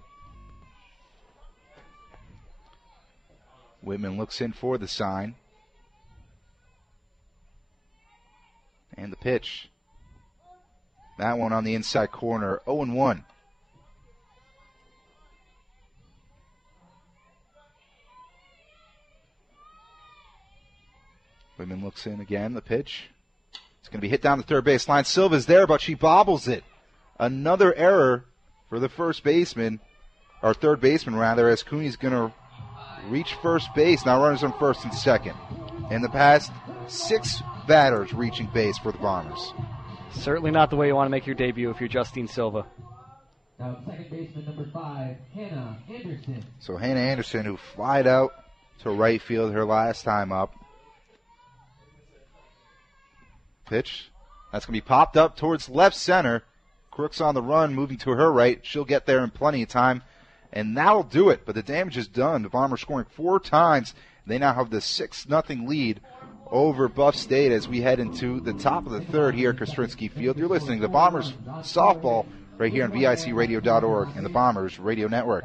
[SPEAKER 2] Whitman looks in for the sign. And the pitch. That one on the inside corner, 0-1. Whitman looks in again, the pitch. It's going to be hit down the third base line. Silva's there, but she bobbles it. Another error for the first baseman, or third baseman rather, as Cooney's going to reach first base. Now runners on first and second. In the past, 6 batters reaching base for the Bombers.
[SPEAKER 3] Certainly not the way you want to make your debut if you're Justine Silva.
[SPEAKER 4] Now second baseman number 5, Hannah Anderson.
[SPEAKER 2] So Hannah Anderson, who flied out to right field her last time up. Pitch. That's going to be popped up towards left center. Crooks on the run, moving to her right. She'll get there in plenty of time, and that'll do it. But the damage is done. The Bombers scoring 4 times. They now have the 6-0 lead over Buff State as we head into the top of the third here at Kostrinsky Field. You're listening to Bombers Softball right here on VICRadio.org and the Bombers Radio Network.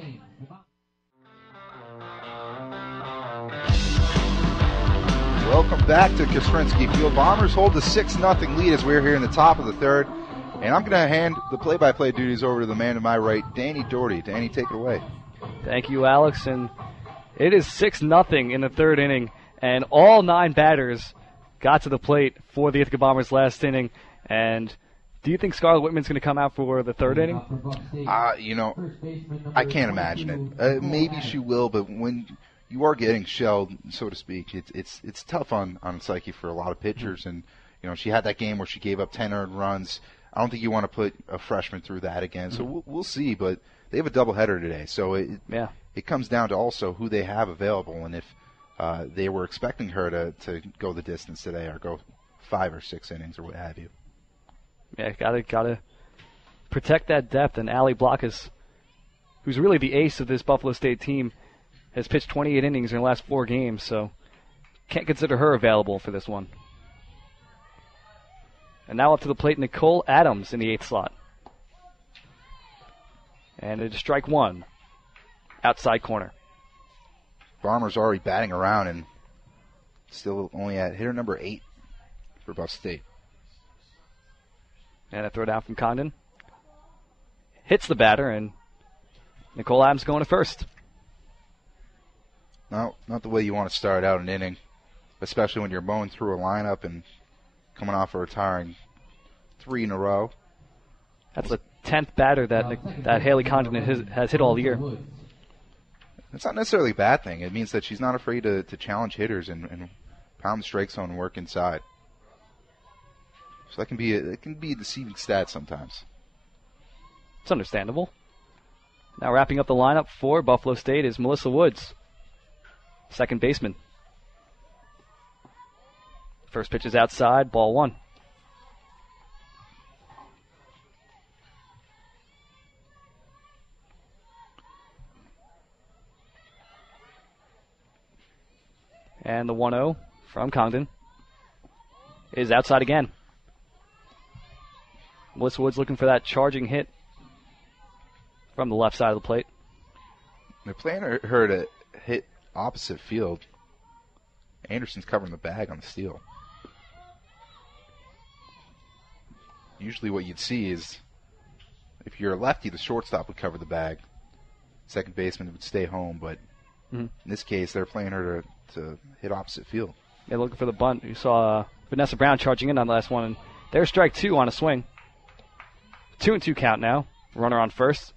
[SPEAKER 2] Welcome back to Kostrinsky Field. Bombers hold the 6-0 lead as we're here in the top of the third. And I'm going to hand the play-by-play duties over to the man to my right, Danny Doherty. Danny, take it away.
[SPEAKER 3] Thank you, Alex. And it is 6-0 in the third inning. And all 9 batters got to the plate for the Ithaca Bombers last inning. And do you think Scarlett Whitman's going to come out for the third inning?
[SPEAKER 2] I can't imagine it. Maybe she will, but when you are getting shelled, so to speak, it's tough on psyche for a lot of pitchers. And she had that game where she gave up 10 earned runs. I don't think you want to put a freshman through that again. So we'll see. But they have a doubleheader today, so it comes down to also who they have available, and if they were expecting her to go the distance today or go 5 or 6 innings or what have you.
[SPEAKER 3] Yeah, gotta protect that depth. And Allie Blockus, who's really the ace of this Buffalo State team, has pitched 28 innings in the last 4 games, so can't consider her available for this one. And now up to the plate, Nicole Adams in the 8th slot. And it's strike 1, outside corner.
[SPEAKER 2] Bombers already batting around and still only at hitter number 8 for Buff State.
[SPEAKER 3] And a throw down from Condon. hits the batter, and Nicole Adams going to first.
[SPEAKER 2] No, not the way you want to start out an inning, especially when you're mowing through a lineup and coming off a retiring 3 in a row.
[SPEAKER 3] That's the 10th batter that Haley Condon has hit all year.
[SPEAKER 2] It's not necessarily a bad thing. It means that she's not afraid to challenge hitters and pound the strike zone and work inside. So that can be a deceiving stat sometimes.
[SPEAKER 3] It's understandable. Now wrapping up the lineup for Buffalo State is Melissa Woods, second baseman. First pitch is outside, ball 1. And the 1-0 from Congdon is outside again. Melissa Woods looking for that charging hit from the left side of the plate.
[SPEAKER 2] They're playing her to hit opposite field. Anderson's covering the bag on the steal. Usually what you'd see is if you're a lefty, the shortstop would cover the bag. Second baseman would stay home, but in this case, they're playing her to hit opposite field.
[SPEAKER 3] They're looking for the bunt. You saw Vanessa Brown charging in on the last one, and there's strike 2 on a swing. 2-2 count now. Runner on first.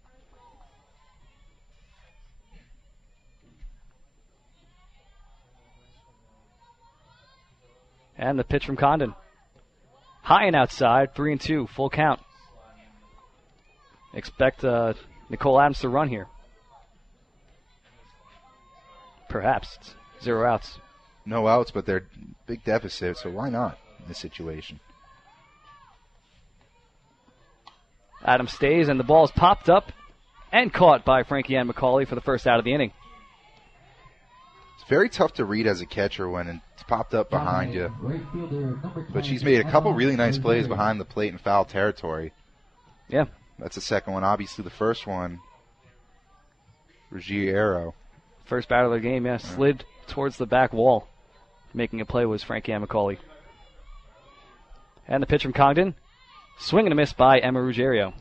[SPEAKER 3] And the pitch from Condon. High and outside, 3-2, full count. Expect Nicole Adams to run here. Perhaps. It's 0 outs.
[SPEAKER 2] No outs, but they're big deficit, so why not in this situation?
[SPEAKER 3] Adams stays, and the ball is popped up and caught by Frankie Ann McCauley for the first out of the inning.
[SPEAKER 2] It's very tough to read as a catcher when it's popped up behind you. But she's made a couple really nice plays behind the plate in foul territory.
[SPEAKER 3] Yeah.
[SPEAKER 2] That's the second one. Obviously, the first one, Ruggiero.
[SPEAKER 3] First batter of the game, yeah. Slid towards the back wall. Making a play was Frankie Ann McCauley. And the pitch from Congdon. Swing and a miss by Emma Ruggiero.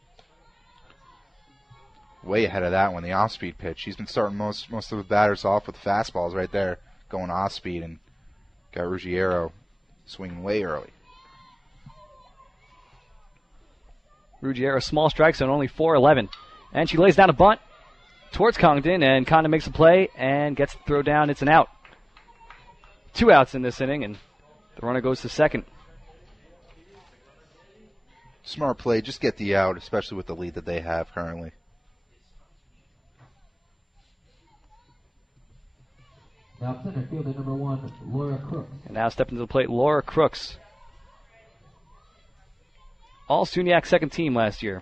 [SPEAKER 2] Way ahead of that one, the off-speed pitch. She's been starting most of the batters off with fastballs right there, going off-speed, and got Ruggiero swinging way early.
[SPEAKER 3] Ruggiero, small strike zone, only 4-11. And she lays down a bunt towards Congdon, and Condon makes a play and gets the throw down. It's an out. 2 outs in this inning, and the runner goes to second.
[SPEAKER 2] Smart play, just get the out, especially with the lead that they have currently.
[SPEAKER 4] Now center fielder number 1, Laura Crooks.
[SPEAKER 3] And now stepping to the plate, Laura Crooks. All SUNYAC second team last year.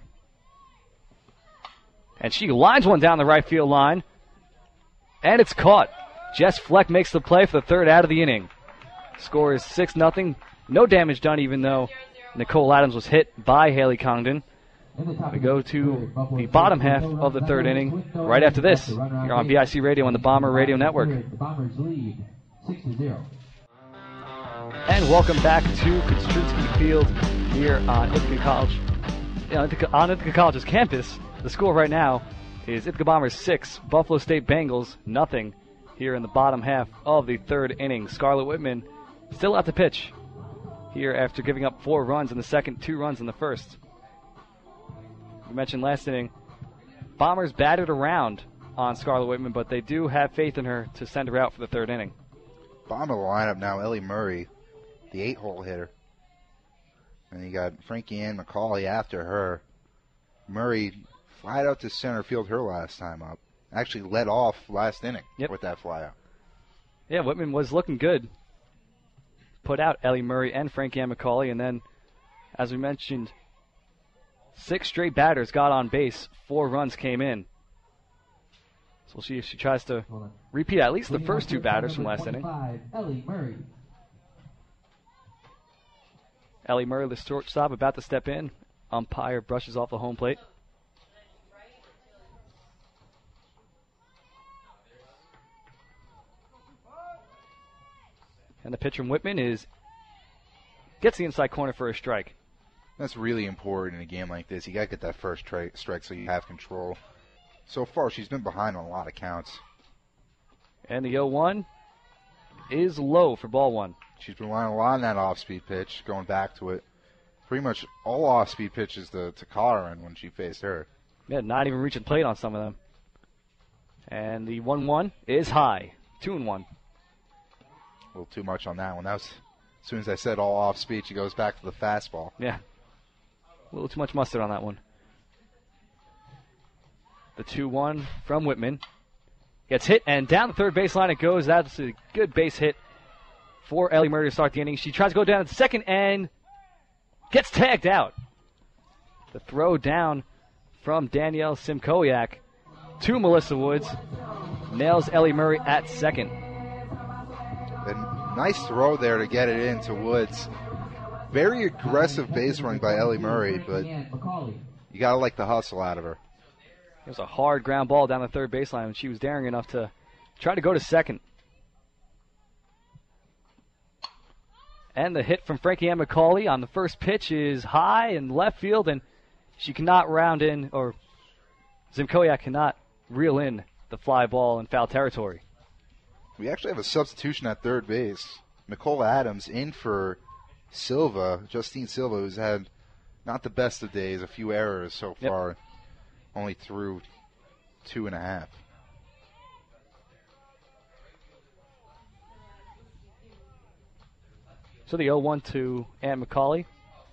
[SPEAKER 3] And she lines one down the right field line. And it's caught. Jess Fleck makes the play for the third out of the inning. Score is 6-0. No damage done, even though Nicole Adams was hit by Haley Congdon. We go to the bottom half of the third inning right after this. You're on VIC Radio on the Bomber Radio Network.
[SPEAKER 4] The Bombers lead 6-0.
[SPEAKER 3] And welcome back to Kostrzycki Field here on Ithaca College. On Ithaca College's campus, the score right now is Ithaca Bombers 6, Buffalo State Bengals 0 here in the bottom half of the third inning. Scarlett Whitman still out to pitch here after giving up 4 runs in the second, 2 runs in the first. We mentioned last inning, Bombers batted around on Scarlett Whitman, but they do have faith in her to send her out for the third inning.
[SPEAKER 2] Bottom of the lineup now, Ellie Murray, the 8-hole hitter. And you got Frankie Ann McCauley after her. Murray flied out to center field her last time up. Actually led off last inning with that flyout.
[SPEAKER 3] Yeah, Whitman was looking good. Put out Ellie Murray and Frankie Ann McCauley, and then, as we mentioned, 6 straight batters got on base, 4 runs came in. So we'll see if she tries to repeat at least the first 2 batters from last inning.
[SPEAKER 4] Ellie Murray.
[SPEAKER 3] Ellie Murray, the shortstop, about to step in. Umpire brushes off the home plate. And the pitch from Whitman gets the inside corner for a strike.
[SPEAKER 2] That's really important in a game like this. You got to get that first strike so you have control. So far, she's been behind on a lot of counts.
[SPEAKER 3] And the 0-1 is low for ball one.
[SPEAKER 2] She's been relying a lot on that off-speed pitch, going back to it. Pretty much all off-speed pitches to Colleran when she faced her.
[SPEAKER 3] Yeah, not even reaching plate on some of them. And the 1-1 is high. 2-1.
[SPEAKER 2] A little too much on that one. That was, as soon as I said all off-speed, she goes back to the fastball.
[SPEAKER 3] Yeah. A little too much mustard on that one. The 2-1 from Whitman. Gets hit, and down the third baseline it goes. That's a good base hit for Ellie Murray to start the inning. She tries to go down at second and gets tagged out. The throw down from Danielle Simkowiak to Melissa Woods nails Ellie Murray at second.
[SPEAKER 2] A nice throw there to get it into Woods. Very aggressive base running by Ellie Murray, but you got to like the hustle out of her.
[SPEAKER 3] It was a hard ground ball down the third baseline, and she was daring enough to try to go to second. And the hit from Frankie Ann McCauley on the first pitch is high in left field, and she cannot round in, or Simkowiak cannot reel in the fly ball in foul territory.
[SPEAKER 2] We actually have a substitution at third base. Nicole Adams in for Silva, Justine Silva, who's had not the best of days, a few errors so far. Yep. Only through 2.5.
[SPEAKER 3] So the 0-1 to Ann McCauley.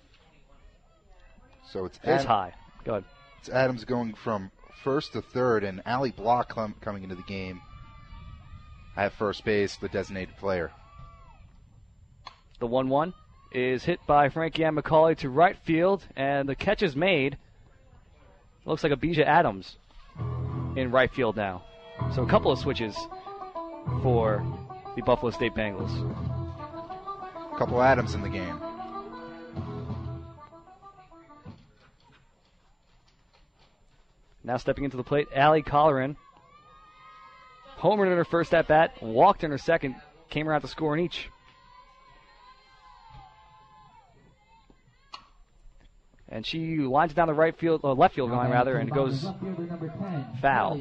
[SPEAKER 2] So it's
[SPEAKER 3] high. Go ahead.
[SPEAKER 2] It's Adams going from first to third, and Allie Block coming into the game at first base, the designated player.
[SPEAKER 3] The 1-1 is hit by Frankie Ann McCauley to right field, and the catch is made. Looks like Abijah Adams in right field now. So a couple of switches for the Buffalo State Bengals.
[SPEAKER 2] A couple Adams in the game.
[SPEAKER 3] Now stepping into the plate, Allie Colleran. Homered in her first at-bat, walked in her second, came around to score in each. And she lines it down the left field line rather, and it goes foul.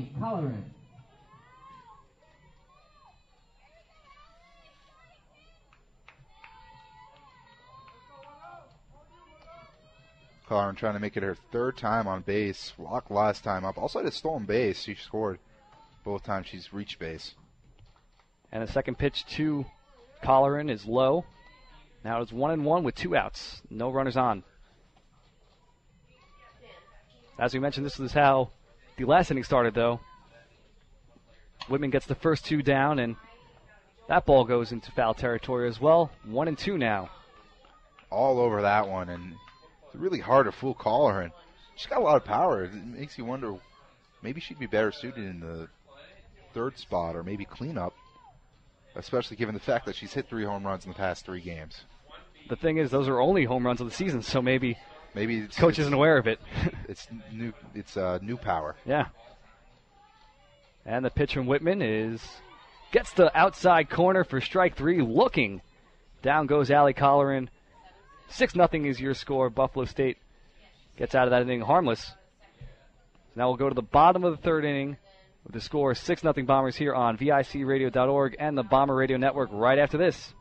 [SPEAKER 2] Colleran trying to make it her third time on base. Walked last time up. Also had a stolen base. She scored both times she's reached base.
[SPEAKER 3] And the second pitch to Colleran is low. Now it's 1-1 with 2 outs. No runners on. As we mentioned, this is how the last inning started, though. Whitman gets the first 2 down, and that ball goes into foul territory as well. 1-2 now.
[SPEAKER 2] All over that one, and it's really hard to fool Colleran. She's got a lot of power. It makes you wonder, maybe she'd be better suited in the third spot or maybe cleanup, especially given the fact that she's hit 3 home runs in the past 3 games.
[SPEAKER 3] The thing is, those are only home runs of the season, so maybe coach isn't aware of it.
[SPEAKER 2] It's new power.
[SPEAKER 3] Yeah. And the pitch from Whitman gets the outside corner for strike 3, looking. Down goes Allie Colleran. 6-0 is your score. Buffalo State gets out of that inning harmless. Now we'll go to the bottom of the third inning with the score 6-0 Bombers here on VICradio.org and the Bomber Radio Network right after this.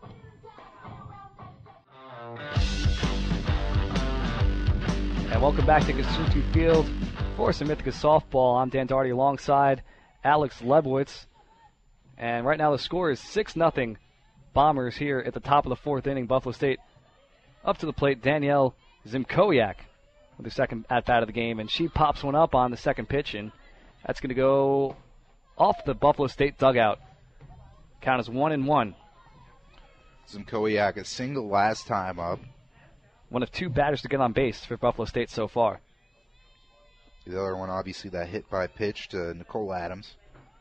[SPEAKER 3] And welcome back to Koscinski Field for some Ithaca softball. I'm Dan Daugherty alongside Alex Lebowitz. And right now the score is 6-0 Bombers here at the top of the 4th inning. Buffalo State up to the plate, Danielle Simkowiak with the second at-bat of the game. And she pops one up on the second pitch, and that's going to go off the Buffalo State dugout. Count is 1-1.
[SPEAKER 2] Simkowiak a single last time up.
[SPEAKER 3] One of 2 batters to get on base for Buffalo State so far.
[SPEAKER 2] The other one, obviously, that hit by pitch to Nicole Adams.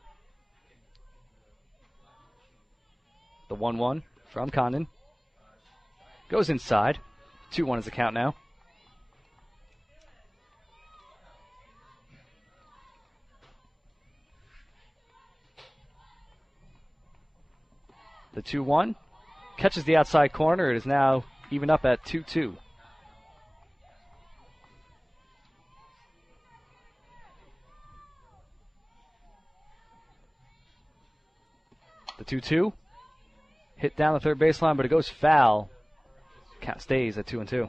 [SPEAKER 3] The 1-1 from Condon. Goes inside. 2-1 is the count now. The 2-1 catches the outside corner. It is now even up at 2-2. The 2-2. Hit down the third baseline, but it goes foul. Count stays at 2-2.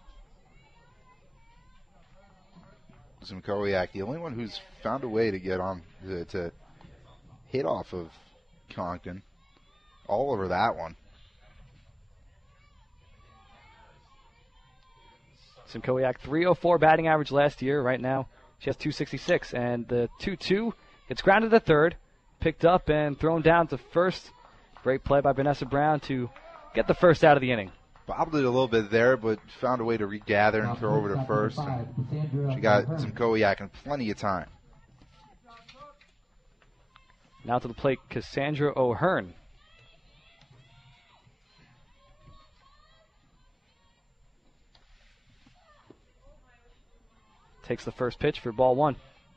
[SPEAKER 2] Zimkowiak, the only one who's found a way to get on to hit off of Conklin. All over that one.
[SPEAKER 3] Zimkowiak, 304 batting average last year. Right now, she has 266. And the 2-2 gets grounded to third, picked up and thrown down to first. Great play by Vanessa Brown to get the first out of the inning.
[SPEAKER 2] Bobbled it a little bit there, but found a way to regather and throw over to first. She got Zimkowiak in plenty of time.
[SPEAKER 3] Now to the plate, Cassandra O'Hearn. Takes the first pitch for ball one.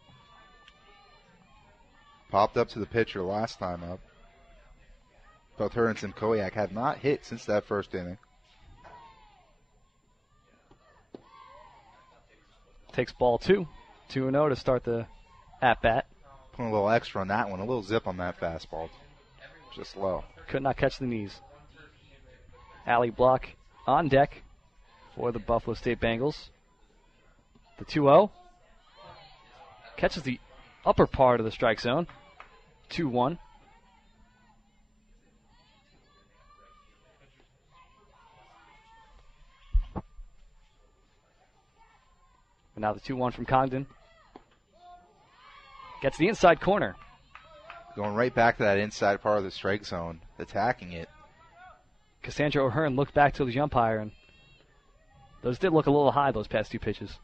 [SPEAKER 2] Popped up to the pitcher last time up. Both her and Zimkowiak have not hit since that first inning.
[SPEAKER 3] Takes ball two. 2-0 to start the at-bat.
[SPEAKER 2] Putting a little extra on that one. A little zip on that fastball. Just low.
[SPEAKER 3] Could not catch the knees. Allie Block on deck for the Buffalo State Bengals. The 2-0. Catches the upper part of the strike zone. 2-1. And now the 2-1 from Congdon. Gets the inside corner.
[SPEAKER 2] Going right back to that inside part of the strike zone. Attacking it.
[SPEAKER 3] Cassandra O'Hearn looked back to the umpire, and those did look a little high, those past two pitches.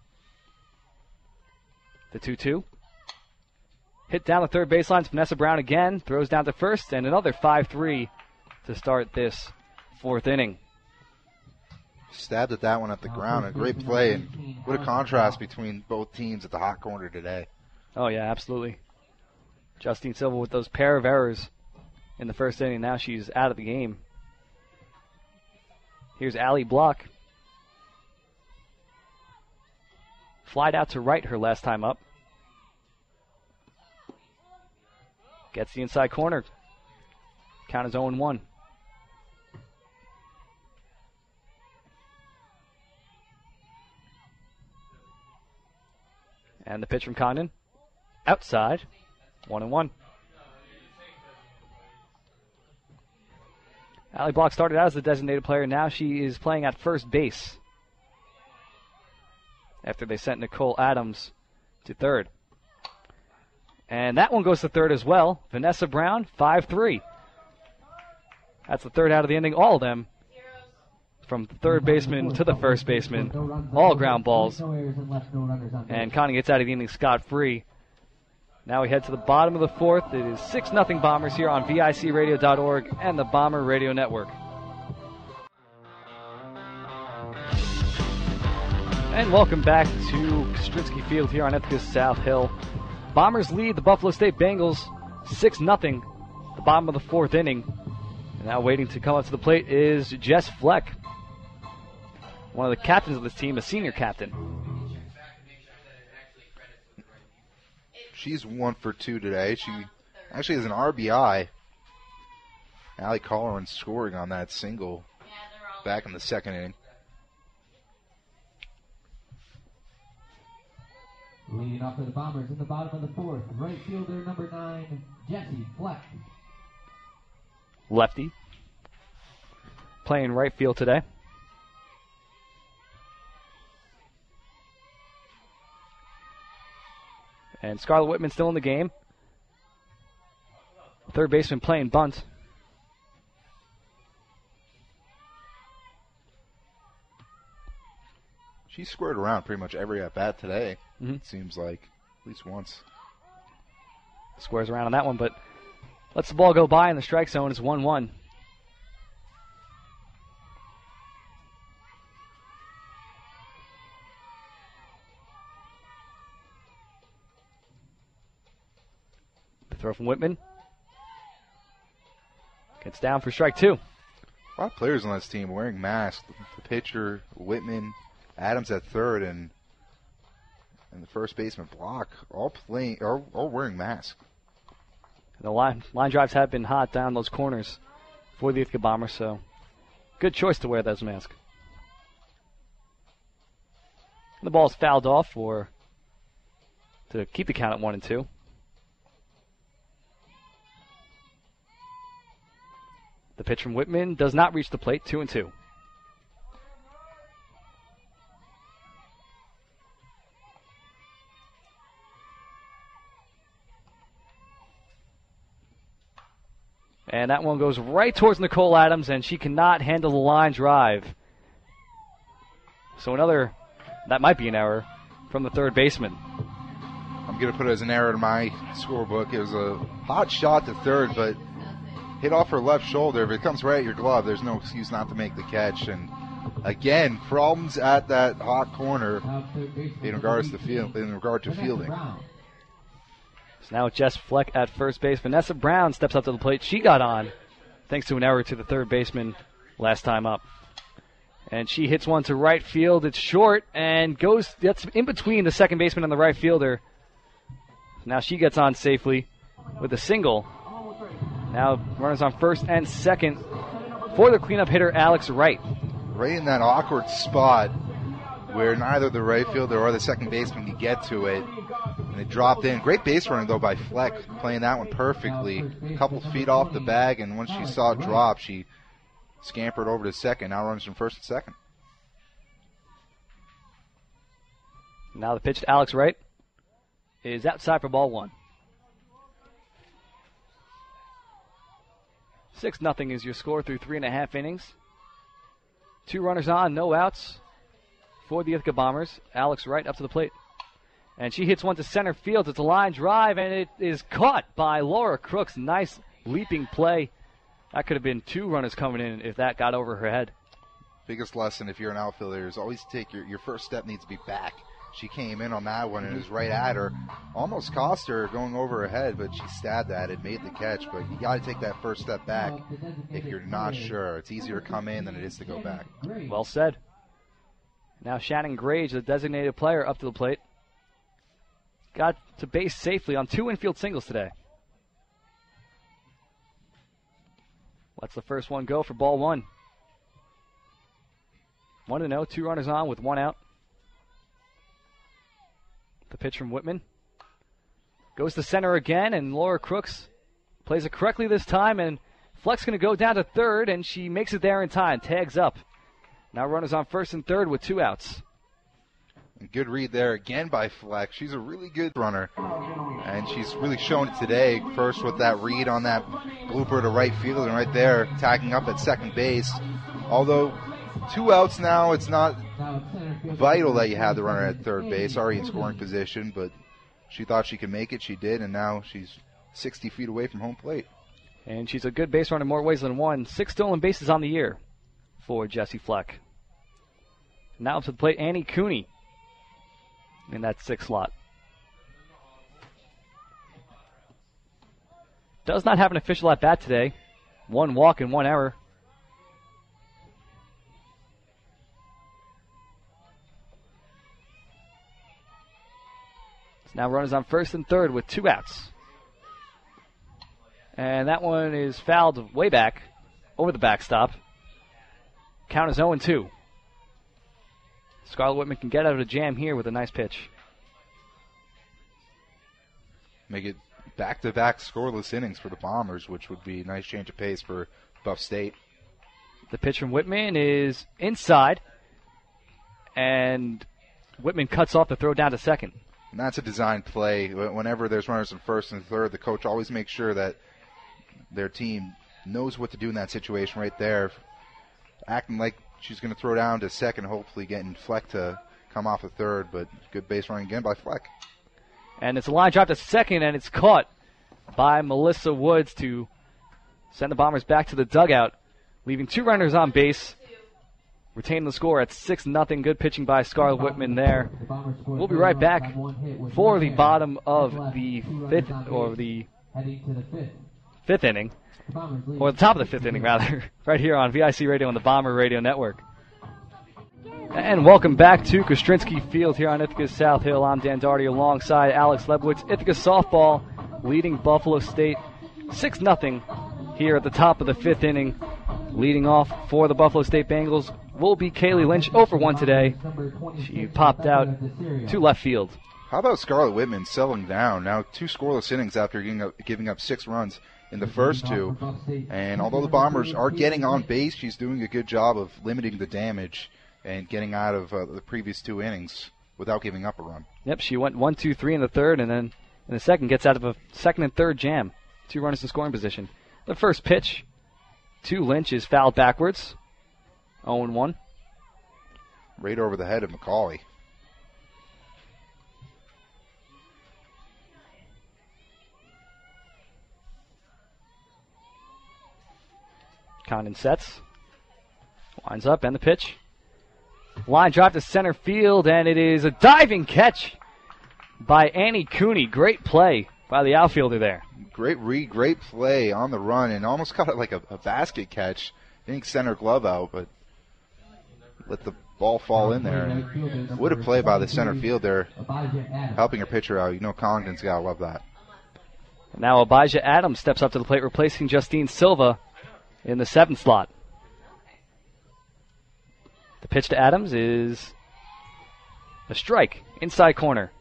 [SPEAKER 3] The 2-2. Hit down the third baseline. Vanessa Brown again. Throws down to first, and another 5-3 to start this fourth inning.
[SPEAKER 2] Stabbed at that one at the ground. A great play, and what a contrast between both teams at the hot corner today.
[SPEAKER 3] Oh, yeah, absolutely. Justine Silva with those pair of errors in the first inning. Now she's out of the game. Here's Allie Block. Flied out to right her last time up. Gets the inside corner. Count is 0-1. And the pitch from Condon. Outside. 1-1. Allie Block started out as the designated player. Now she is playing at first base, after they sent Nicole Adams to third. And that one goes to third as well. Vanessa Brown, 5-3. That's the third out of the inning. All of them from the third baseman to the first baseman. All ground balls. And Connie gets out of the inning scot-free. Now we head to the bottom of the fourth. It is 6-0 Bombers here on VICRadio.org and the Bomber Radio Network. And welcome back to Kostrinsky Field here on Ithaca South Hill. Bombers lead the Buffalo State Bengals 6-0, the bottom of the fourth inning. And now waiting to come up to the plate is Jess Fleck, one of the captains of this team, a senior captain.
[SPEAKER 2] She's 1 for 2 today. She actually has an RBI. Allie Colleran scoring on that single back in the second inning.
[SPEAKER 4] Leading off for the Bombers in the bottom of the fourth, right fielder number 9, Jessie Fleck.
[SPEAKER 3] Lefty. Playing right field today. And Scarlett Whitman still in the game. Third baseman playing bunt.
[SPEAKER 2] She squared around pretty much every at-bat today,
[SPEAKER 3] Mhm.
[SPEAKER 2] it seems like, at least once.
[SPEAKER 3] Squares around on that one, but lets the ball go by, and the strike zone is 1-1. The throw from Whitman. Gets down for strike two.
[SPEAKER 2] A lot of players on this team wearing masks. The pitcher, Whitman, Adams at third, and the first baseman Block, all wearing masks.
[SPEAKER 3] The line drives have been hot down those corners for the Ithaca Bombers, so good choice to wear those masks. The ball's fouled off to keep the count at 1-2. The pitch from Whitman does not reach the plate, 2-2. And that one goes right towards Nicole Adams, and she cannot handle the line drive. So that might be an error from the third baseman.
[SPEAKER 2] I'm going to put it as an error in my scorebook. It was a hot shot to third, but hit off her left shoulder. If it comes right at your glove, there's no excuse not to make the catch. And again, problems at that hot corner in regard to fielding.
[SPEAKER 3] So now Jess Fleck at first base. Vanessa Brown steps up to the plate. She got on thanks to an error to the third baseman last time up. And she hits one to right field. It's short and that's in between the second baseman and the right fielder. Now she gets on safely with a single. Now runners on first and second for the cleanup hitter, Alex Wright.
[SPEAKER 2] Right in that awkward spot where neither the right fielder or the second baseman can get to it. And it dropped in. Great base running, though, by Fleck, playing that one perfectly. A couple feet off the bag, and once she saw it drop, she scampered over to second. Now runs from first and second.
[SPEAKER 3] Now the pitch to Alex Wright is outside for ball one. 6-0 is your score through 3.5 innings. 2 runners on, no outs for the Ithaca Bombers. Alex Wright up to the plate. And she hits one to center field. It's a line drive, and it is caught by Laura Crooks. Nice leaping play. That could have been 2 runners coming in if that got over her head.
[SPEAKER 2] Biggest lesson if you're an outfielder is always take your first step needs to be back. She came in on that one and it was right at her. Almost cost her going over her head, but she stabbed at it, made the catch. But you got to take that first step back if you're not sure. It's easier to come in than it is to go back.
[SPEAKER 3] Well said. Now Shannon Grage, the designated player, up to the plate. Got to base safely on 2 infield singles today. Lets the first one go for ball one. 1-0, 2 runners on with 1 out. The pitch from Whitman. Goes to center again, and Laura Crooks plays it correctly this time, and Fleck's going to go down to third, and she makes it there in time. Tags up. Now runners on first and third with 2 outs.
[SPEAKER 2] Good read there again by Fleck. She's a really good runner, and she's really shown it today. First with that read on that blooper to right field, and right there tagging up at second base. Although 2 outs now, it's not vital that you have the runner at third base, already in scoring position, but she thought she could make it. She did, and now she's 60 feet away from home plate.
[SPEAKER 3] And she's a good base runner in more ways than one. 6 stolen bases on the year for Jessie Fleck. Now up to the plate, Annie Cooney in that 6th slot. Does not have an official at bat today. 1 walk and 1 error. So now runners on first and third with 2 outs. And that one is fouled way back over the backstop. Count is 0-2. Scarlett Whitman can get out of the jam here with a nice pitch.
[SPEAKER 2] Make it back-to-back scoreless innings for the Bombers, which would be a nice change of pace for Buff State.
[SPEAKER 3] The pitch from Whitman is inside, and Whitman cuts off the throw down to second.
[SPEAKER 2] And that's a design play. Whenever there's runners in first and third, the coach always makes sure that their team knows what to do in that situation right there. Acting like she's going to throw down to second, hopefully getting Fleck to come off of third, but good base running again by Fleck.
[SPEAKER 3] And it's a line drop to second, and it's caught by Melissa Woods to send the Bombers back to the dugout, leaving 2 runners on base, retaining the score at 6-0. Good pitching by Scarlett Whitman there. We'll be right back for the bottom of the 5th, or the 5th inning. Or the top of the 5th inning, rather, right here on VIC Radio and the Bomber Radio Network. And welcome back to Kostrinsky Field here on Ithaca's South Hill. I'm Dan Daugherty alongside Alex Lebowitz. Ithaca softball leading Buffalo State 6-0 here at the top of the 5th inning. Leading off for the Buffalo State Bengals will be Kaylee Lynch, 0 for 1 today. She popped out to left field.
[SPEAKER 2] How about Scarlett Whitman settling down? Now 2 scoreless innings after giving up 6 runs in the first 2. And although the Bombers are getting on base, she's doing a good job of limiting the damage and getting out of the previous 2 innings without giving up a run.
[SPEAKER 3] Yep, she went 1, 2, 3 in the third, and then in the second gets out of a second and third jam. 2 runners in scoring position. The first pitch to Lynch is fouled backwards. 0-1.
[SPEAKER 2] Right over the head of McCauley.
[SPEAKER 3] Condon sets. Winds up, and the pitch. Line drive to center field, and it is a diving catch by Annie Cooney. Great play by the outfielder there.
[SPEAKER 2] Great read, great play on the run, and almost got it like a basket catch. I think center glove out, but let the ball fall in there. And what a play by the center fielder, helping her pitcher out. You know Collington's got to love that.
[SPEAKER 3] Now Abijah Adams steps up to the plate, replacing Justine Silva in the 7th slot. The pitch to Adams is a strike, inside corner.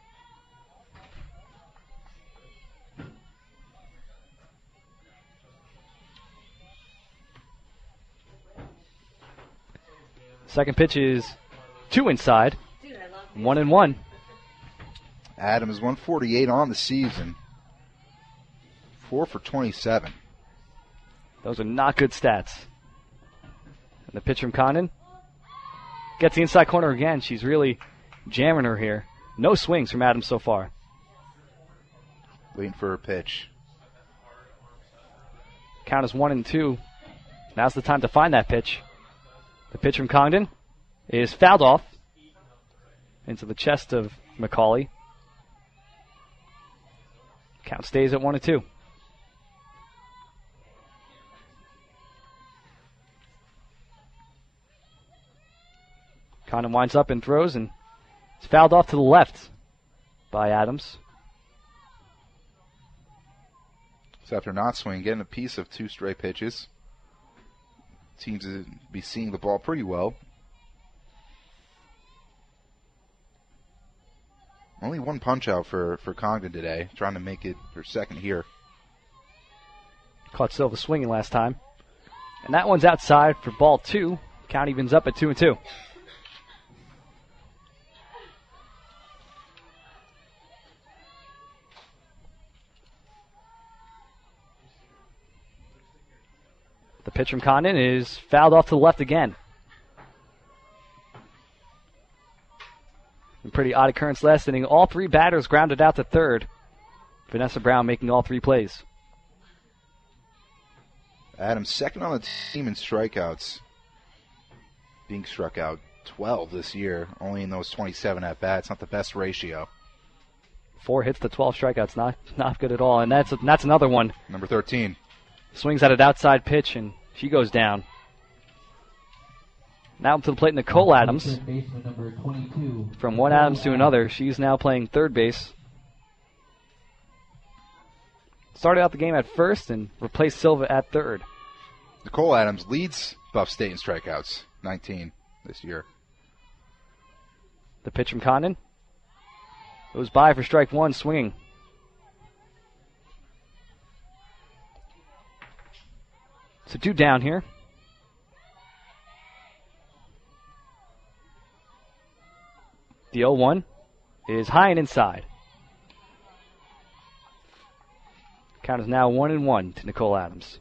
[SPEAKER 3] Second pitch is 2 inside, 1-1.
[SPEAKER 2] Adams 148 on the season, 4 for 27.
[SPEAKER 3] Those are not good stats. And the pitch from Condon gets the inside corner again. She's really jamming her here. No swings from Adams so far.
[SPEAKER 2] Waiting for her pitch.
[SPEAKER 3] Count is 1-2. Now's the time to find that pitch. The pitch from Condon is fouled off into the chest of McCauley. Count stays at 1-2. Condon winds up and throws, and it's fouled off to the left by Adams.
[SPEAKER 2] So after not swinging, getting a piece of 2 straight pitches. Seems to be seeing the ball pretty well. Only 1 punch out for Congdon today, trying to make it her second here.
[SPEAKER 3] Caught Silva swinging last time. And that one's outside for ball 2. Count evens up at 2-2. The pitch from Condon is fouled off to the left again. A pretty odd occurrence last inning. All 3 batters grounded out to third. Vanessa Brown making all 3 plays.
[SPEAKER 2] Adams second on the team in strikeouts. Being struck out 12 this year, only in those 27 at-bats. Not the best ratio.
[SPEAKER 3] 4 hits to 12 strikeouts. Not good at all. And that's another one.
[SPEAKER 2] Number 13.
[SPEAKER 3] Swings at an outside pitch, and she goes down. Now to the plate, Nicole Adams. From one Adams to another, she's now playing third base. Started out the game at first and replaced Silva at third.
[SPEAKER 2] Nicole Adams leads Buff State in strikeouts, 19 this year.
[SPEAKER 3] The pitch from Condon goes by for strike 1, swinging. So 2 down here. The 0-1 is high and inside. Count is now 1-1 to Nicole Adams.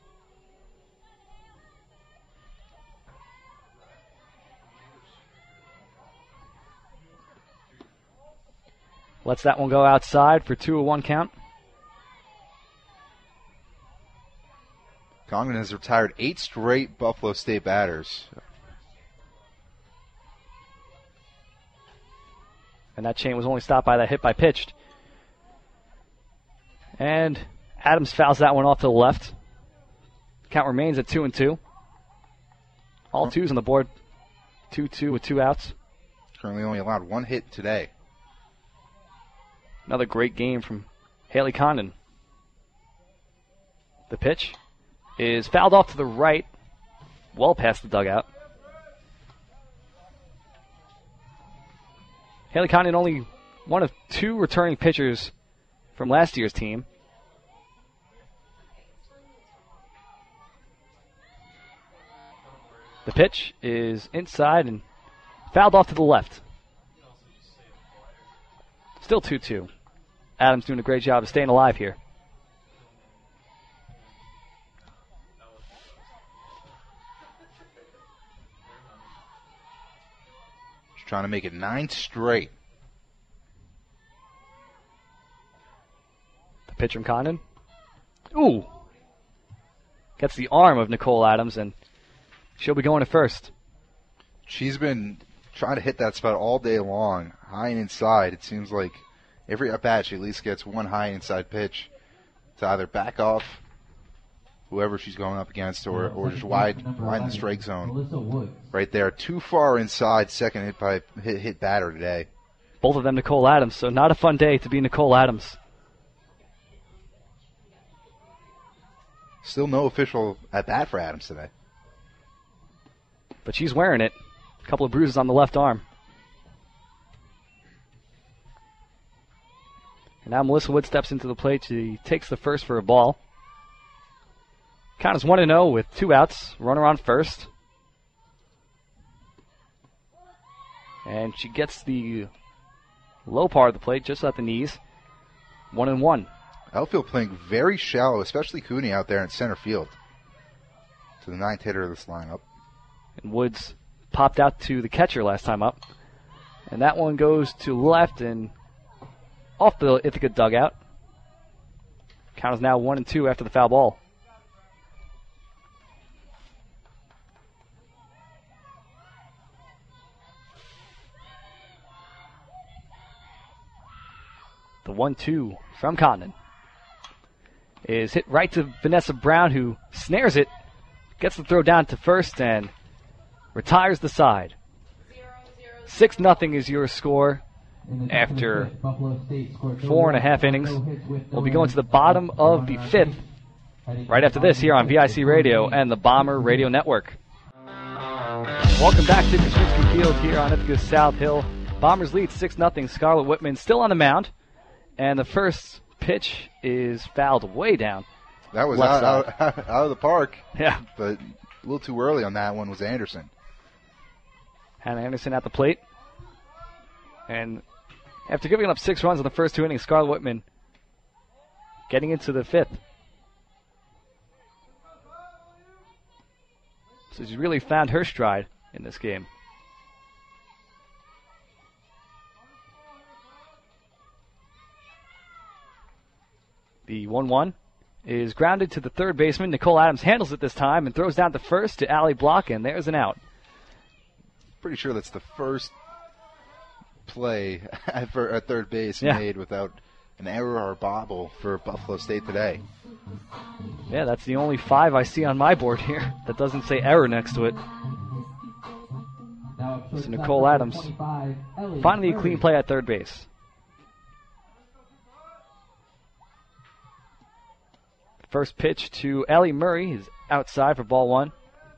[SPEAKER 3] Lets that one go outside for 2-1 count.
[SPEAKER 2] Congdon has retired 8 straight Buffalo State batters.
[SPEAKER 3] And that chain was only stopped by that hit by pitch. And Adams fouls that one off to the left. Count remains at 2-2. All 2s on the board. 2-2 with 2 outs.
[SPEAKER 2] Currently only allowed 1 hit today.
[SPEAKER 3] Another great game from Haley Condon. The pitch is fouled off to the right, well past the dugout. Haley Condon only one of 2 returning pitchers from last year's team. The pitch is inside and fouled off to the left. Still 2-2. Adams doing a great job of staying alive here.
[SPEAKER 2] Just trying to make it 9 straight.
[SPEAKER 3] The pitch from Condon. Ooh. Gets the arm of Nicole Adams, and she'll be going to first.
[SPEAKER 2] She's been trying to hit that spot all day long, high and inside. It seems like every at-bat she at least gets one high inside pitch to either back off whoever she's going up against or just wide the strike zone. Right there, too far inside, second hit batter today.
[SPEAKER 3] Both of them Nicole Adams, so not a fun day to be Nicole Adams.
[SPEAKER 2] Still no official at-bat for Adams today.
[SPEAKER 3] But she's wearing it. A couple of bruises on the left arm. And now Melissa Wood steps into the plate. She takes the first for a ball. Count is 1-0 with 2 outs. Runner on first. And she gets the low part of the plate, just at the knees. 1-1.
[SPEAKER 2] Outfield playing very shallow, especially Cooney out there in center field. To the 9th hitter of this lineup.
[SPEAKER 3] And Woods popped out to the catcher last time up. And that one goes to left and off the Ithaca dugout. Count is now 1-2 after the foul ball. The 1-2 from Condon is hit right to Vanessa Brown, who snares it, gets the throw down to first, and retires the side. 6-0 is your score after 4.5 innings. We'll be going to the bottom of the 5th right after this here on VIC Radio and the Bomber Radio Network. Welcome back to Koszynski Field here on Ithaca's South Hill. Bombers lead 6-0. Scarlett Whitman still on the mound, and the first pitch is fouled way down.
[SPEAKER 2] That was out of the park.
[SPEAKER 3] Yeah.
[SPEAKER 2] But a little too early on that one was Anderson.
[SPEAKER 3] Hannah Anderson at the plate. And after giving up 6 runs in the first 2 innings, Scarlett Whitman getting into the 5th. So she's really found her stride in this game. The 1-1 is grounded to the third baseman. Nicole Adams handles it this time and throws down to first to Allie Block, and there's an out.
[SPEAKER 2] Pretty sure that's the first play at third base made without an error or bobble for Buffalo State today.
[SPEAKER 3] Yeah, that's the only 5 I see on my board here that doesn't say error next to it. So Nicole Adams, finally a clean play at third base. First pitch to Ellie Murray is outside for ball 1.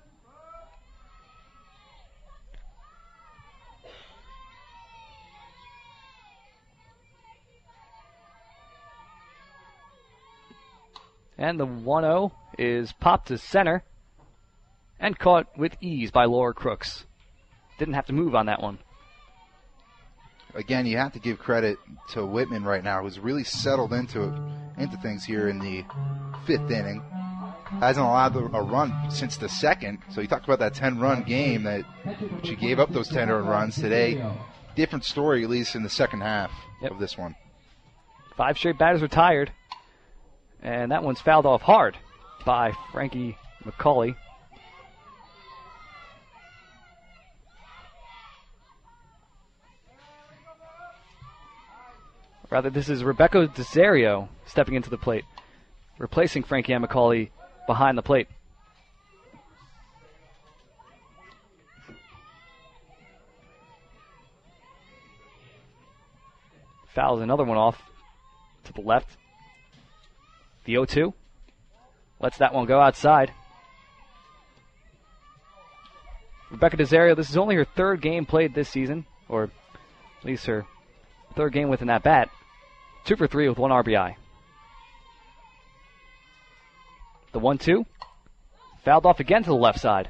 [SPEAKER 3] And the 1-0 is popped to center and caught with ease by Laura Crooks. Didn't have to move on that one.
[SPEAKER 2] Again, you have to give credit to Whitman right now, who's really settled into things here in the 5th inning. Hasn't allowed a run since the 2nd. So you talked about that 10-run game that she gave up those 10 runs today. Different story, at least in the second half of this one.
[SPEAKER 3] 5 straight batters retired. And that one's fouled off hard by Frankie McCauley. Rather, this is Rebecca DeSario stepping into the plate, replacing Frankie McCauley behind the plate. Fouls another one off to the left. The 0-2 lets that one go outside. Rebecca Desario, this is only her third game played this season, or at least her third game with an at-bat. 2 for 3 with 1 RBI. The 1-2. Fouled off again to the left side.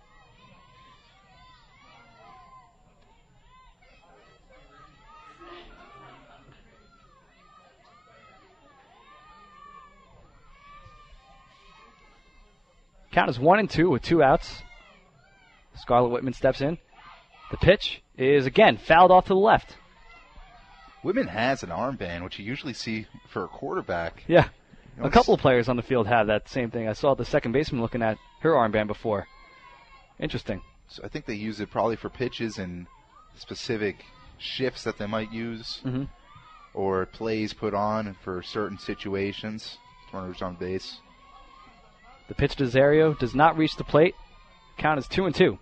[SPEAKER 3] Count is 1-2 with 2 outs. Scarlett Whitman steps in. The pitch is again fouled off to the left.
[SPEAKER 2] Whitman has an armband, which you usually see for a quarterback.
[SPEAKER 3] Yeah. A couple of players on the field have that same thing. I saw the second baseman looking at her armband before. Interesting.
[SPEAKER 2] So I think they use it probably for pitches and specific shifts that they might use, or plays put on for certain situations. Runners on base.
[SPEAKER 3] The pitch to Desario does not reach the plate. Count is 2-2.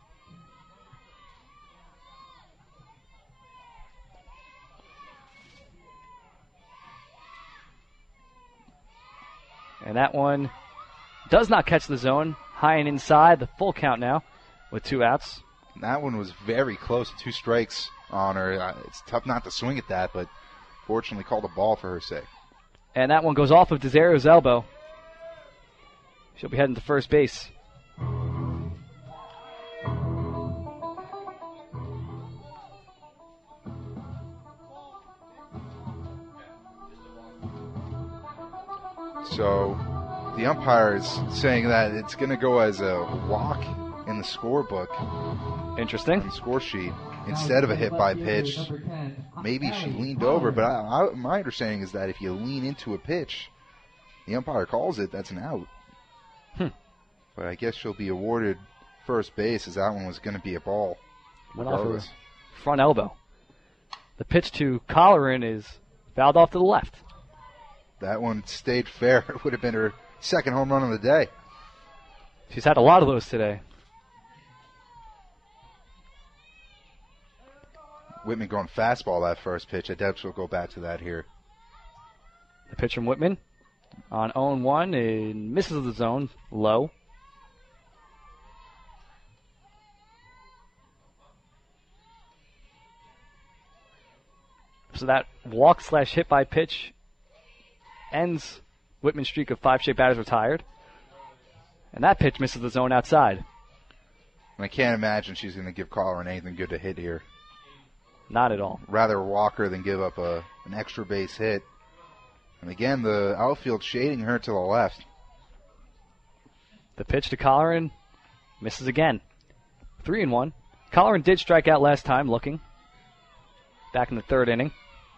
[SPEAKER 3] And that one does not catch the zone. High and inside, the full count now with 2 outs.
[SPEAKER 2] That one was very close. 2 strikes on her. It's tough not to swing at that, but fortunately called a ball for her sake.
[SPEAKER 3] And that one goes off of Desario's elbow. She'll be heading to first base.
[SPEAKER 2] So the umpire is saying that it's going to go as a walk in the scorebook.
[SPEAKER 3] Interesting.
[SPEAKER 2] On the score sheet instead of a hit by pitch. Maybe she leaned over, but my understanding is that if you lean into a pitch, the umpire calls it, that's an out. But I guess she'll be awarded first base, as that one was going to be a ball.
[SPEAKER 3] Went off her front elbow. The pitch to Colleran is fouled off to the left.
[SPEAKER 2] That one stayed fair. It would have been her second home run of the day.
[SPEAKER 3] She's had a lot of those today.
[SPEAKER 2] Whitman going fastball that first pitch. I doubt she'll go back to that here.
[SPEAKER 3] The pitch from Whitman on 0-1 and misses the zone low. So that walk/hit by pitch ends Whitman's streak of 5 straight batters retired. And that pitch misses the zone outside.
[SPEAKER 2] And I can't imagine she's going to give Colleran anything good to hit here.
[SPEAKER 3] Not at all.
[SPEAKER 2] Rather walk her than give up an extra base hit. And again, the outfield shading her to the left.
[SPEAKER 3] The pitch to Colleran misses again. 3-1. Colleran did strike out last time, looking. Back in the 3rd inning.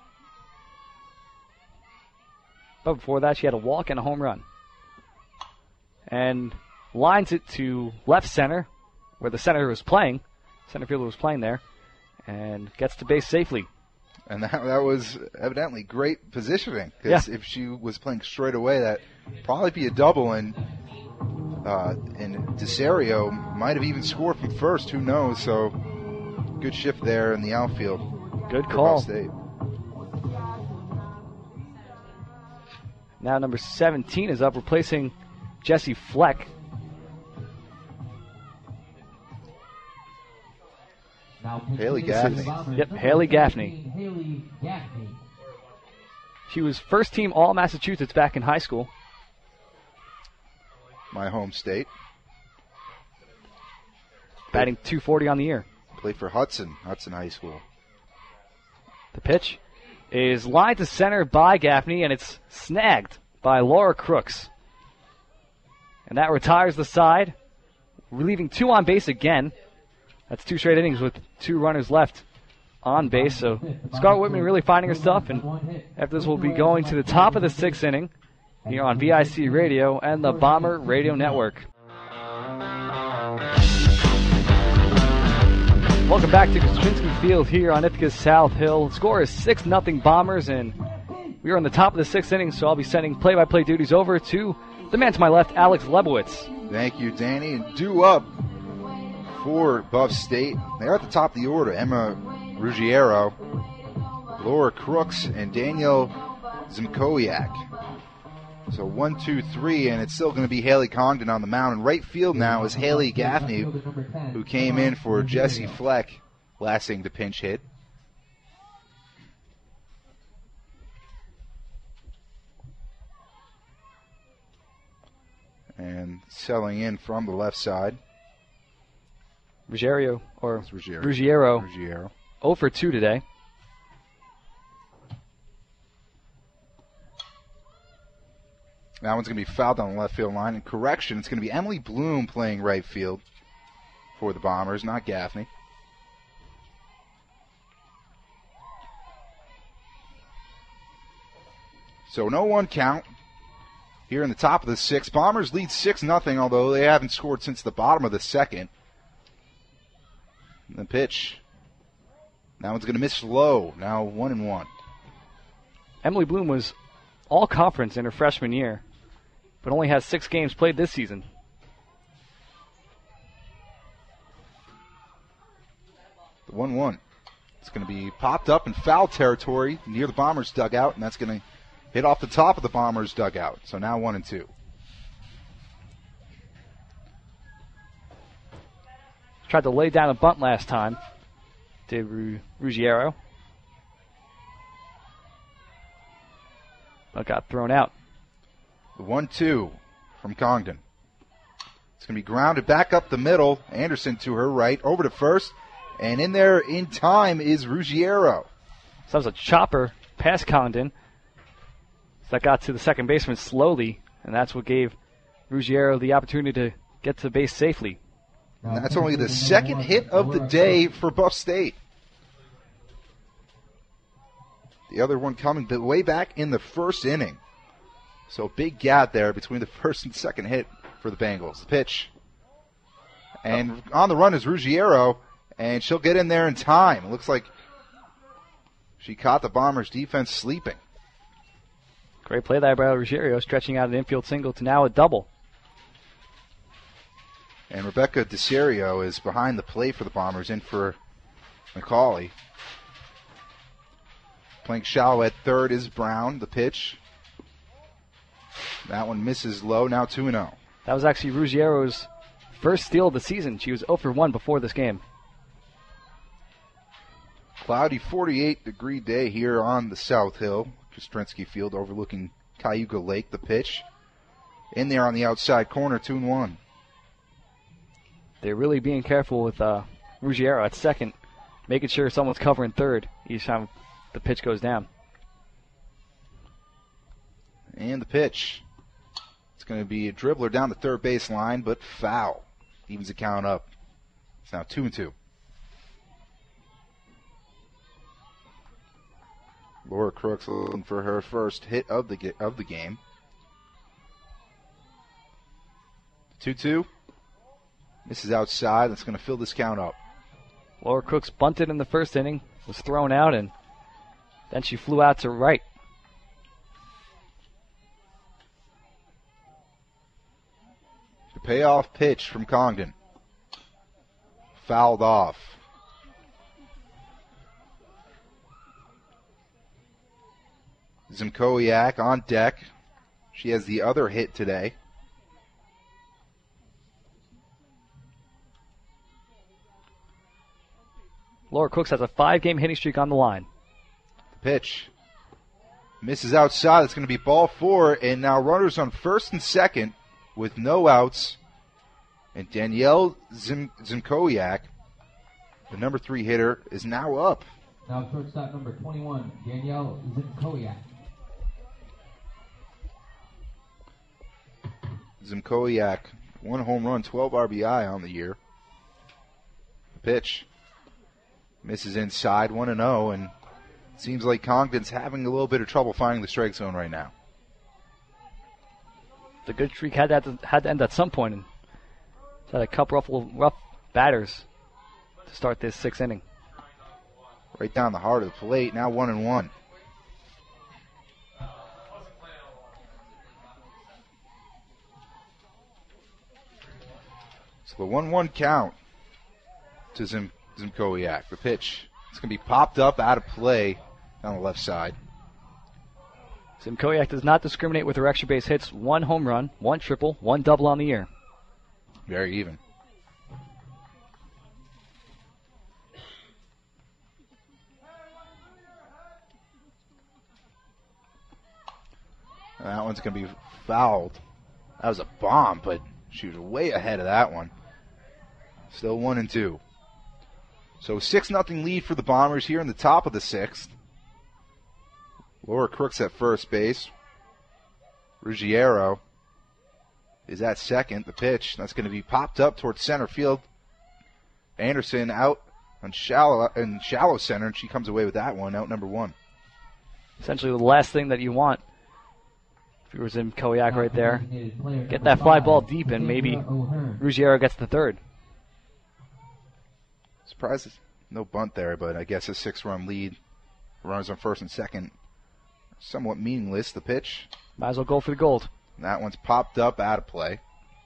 [SPEAKER 3] But before that, she had a walk and a home run. And lines it to left center, where the center fielder was playing there, and gets to base safely.
[SPEAKER 2] And that was evidently great positioning, because if she was playing straight away, that probably be a double, and Desario might have even scored from first. Who knows? So good shift there in the outfield.
[SPEAKER 3] Good call.
[SPEAKER 2] State.
[SPEAKER 3] Now number 17 is up, replacing Jessie Fleck.
[SPEAKER 2] Haley Gaffney.
[SPEAKER 3] Yep, Haley Gaffney. She was first team All-Massachusetts back in high school.
[SPEAKER 2] My home state.
[SPEAKER 3] Batting .240 on the year.
[SPEAKER 2] Played for Hudson High School.
[SPEAKER 3] The pitch is lined to center by Gaffney, and it's snagged by Laura Crooks. And that retires the side, leaving 2 on base again. That's 2 straight innings with 2 runners left on base. So Scarlett Whitman really finding her stuff, and after this we'll be going to the top of the 6th inning here on VIC Radio and the Bomber Radio Network. Welcome back to Kostrzinski Field here on Ithaca's South Hill. The score is 6-0 Bombers, and we are on the top of the 6th inning, so I'll be sending play-by-play duties over to the man to my left, Alex Lebowitz.
[SPEAKER 2] Thank you, Danny. And due up for Buff State, they're at the top of the order. Emma Ruggiero, Laura Crooks, and Danielle Zimkowiak. So 1, 2, 3, and it's still going to be Haley Congdon on the mound. And right field now is Haley Gaffney, who came in for Jesse Fleck, last inning to pinch hit. And selling in from the left side.
[SPEAKER 3] Ruggiero. 0 for 2 today.
[SPEAKER 2] That one's going to be fouled on the left field line. And correction, it's going to be Emily Bloom playing right field for the Bombers, not Gaffney. So no 1 count here in the top of the 6th. Bombers lead 6-0, although they haven't scored since the bottom of the 2nd. And the pitch. That one's going to miss low. Now 1-1.
[SPEAKER 3] Emily Bloom was all conference in her freshman year, but only has 6 games played this season.
[SPEAKER 2] The 1-1. It's going to be popped up in foul territory near the Bombers' dugout, and that's going to hit off the top of the Bombers' dugout. So now 1-2.
[SPEAKER 3] Tried to lay down a bunt last time. Did Ruggiero. But got thrown out.
[SPEAKER 2] The 1-2 from Congdon. It's going to be grounded back up the middle. Anderson to her right, over to first. And in there in time is Ruggiero.
[SPEAKER 3] So that was a chopper past Congdon. So that got to the second baseman slowly, and that's what gave Ruggiero the opportunity to get to base safely.
[SPEAKER 2] And that's only the 2nd hit of the day for Buff State. The other one coming way back in the 1st inning. So big gap there between the 1st and 2nd hit for the Bengals. The pitch. And on the run is Ruggiero, and she'll get in there in time. It looks like she caught the Bombers' defense sleeping.
[SPEAKER 3] Great play there by Ruggiero, stretching out an infield single to now a double.
[SPEAKER 2] And Rebecca DeSerio is behind the plate for the Bombers, in for McCauley. Playing shallow at third is Brown. The pitch. That one misses low, now 2-0.
[SPEAKER 3] That was actually Ruggiero's first steal of the season. She was 0 for 1 before this game.
[SPEAKER 2] Cloudy 48-degree day here on the South Hill. Kostrinsky Field overlooking Cayuga Lake. The pitch. In there on the outside corner, 2-1.
[SPEAKER 3] They're really being careful with Ruggiero at second, making sure someone's covering third each time the pitch goes down.
[SPEAKER 2] And the pitch. It's going to be a dribbler down the third base line, but foul. Evens the count up. It's now 2-2. Laura Crooks looking for her first hit of the game. 2-2. Misses outside. That's going to fill this count up.
[SPEAKER 3] Laura Crooks bunted in the 1st inning, was thrown out, and then she flew out to right.
[SPEAKER 2] The payoff pitch from Congdon. Fouled off. Zimkowiak on deck. She has the other hit today.
[SPEAKER 3] Laura Crooks has a 5-game hitting streak on the line.
[SPEAKER 2] The pitch. Misses outside. It's going to be ball 4. And now runners on first and second with no outs. And Danielle Zimkowiak, the number 3 hitter, is now up.
[SPEAKER 4] Now shortstop number 21, Danielle Zimkowiak.
[SPEAKER 2] Zimkowiak, 1 home run, 12 RBI on the year. The pitch. Misses inside, 1-0, and it seems like Congdon's having a little bit of trouble finding the strike zone right now.
[SPEAKER 3] The good streak had to end at some point, and it's had a couple rough batters to start this 6th inning.
[SPEAKER 2] Right down the heart of the plate, now 1-1. So the 1-1 count to Zimkowiak. The pitch. It's going to be popped up out of play down the left side.
[SPEAKER 3] Simcoe does not discriminate with her extra base hits. 1 home run, 1 triple, 1 double on the year.
[SPEAKER 2] Very even. That one's going to be fouled. That was a bomb, but she was way ahead of that one. Still 1-2. So 6-0 lead for the Bombers here in the top of the 6th. Laura Crooks at first base. Ruggiero is at second. The pitch, that's going to be popped up towards center field. Anderson out in shallow center, and she comes away with that one, out number 1.
[SPEAKER 3] Essentially the last thing that you want. If you were Zim Koyak right there, get that fly ball deep, and maybe Ruggiero gets the third.
[SPEAKER 2] Surprised no bunt there, but I guess a 6-run lead. Runners on first and second. Somewhat meaningless. The pitch.
[SPEAKER 3] Might as well go for the gold.
[SPEAKER 2] And that one's popped up out of play.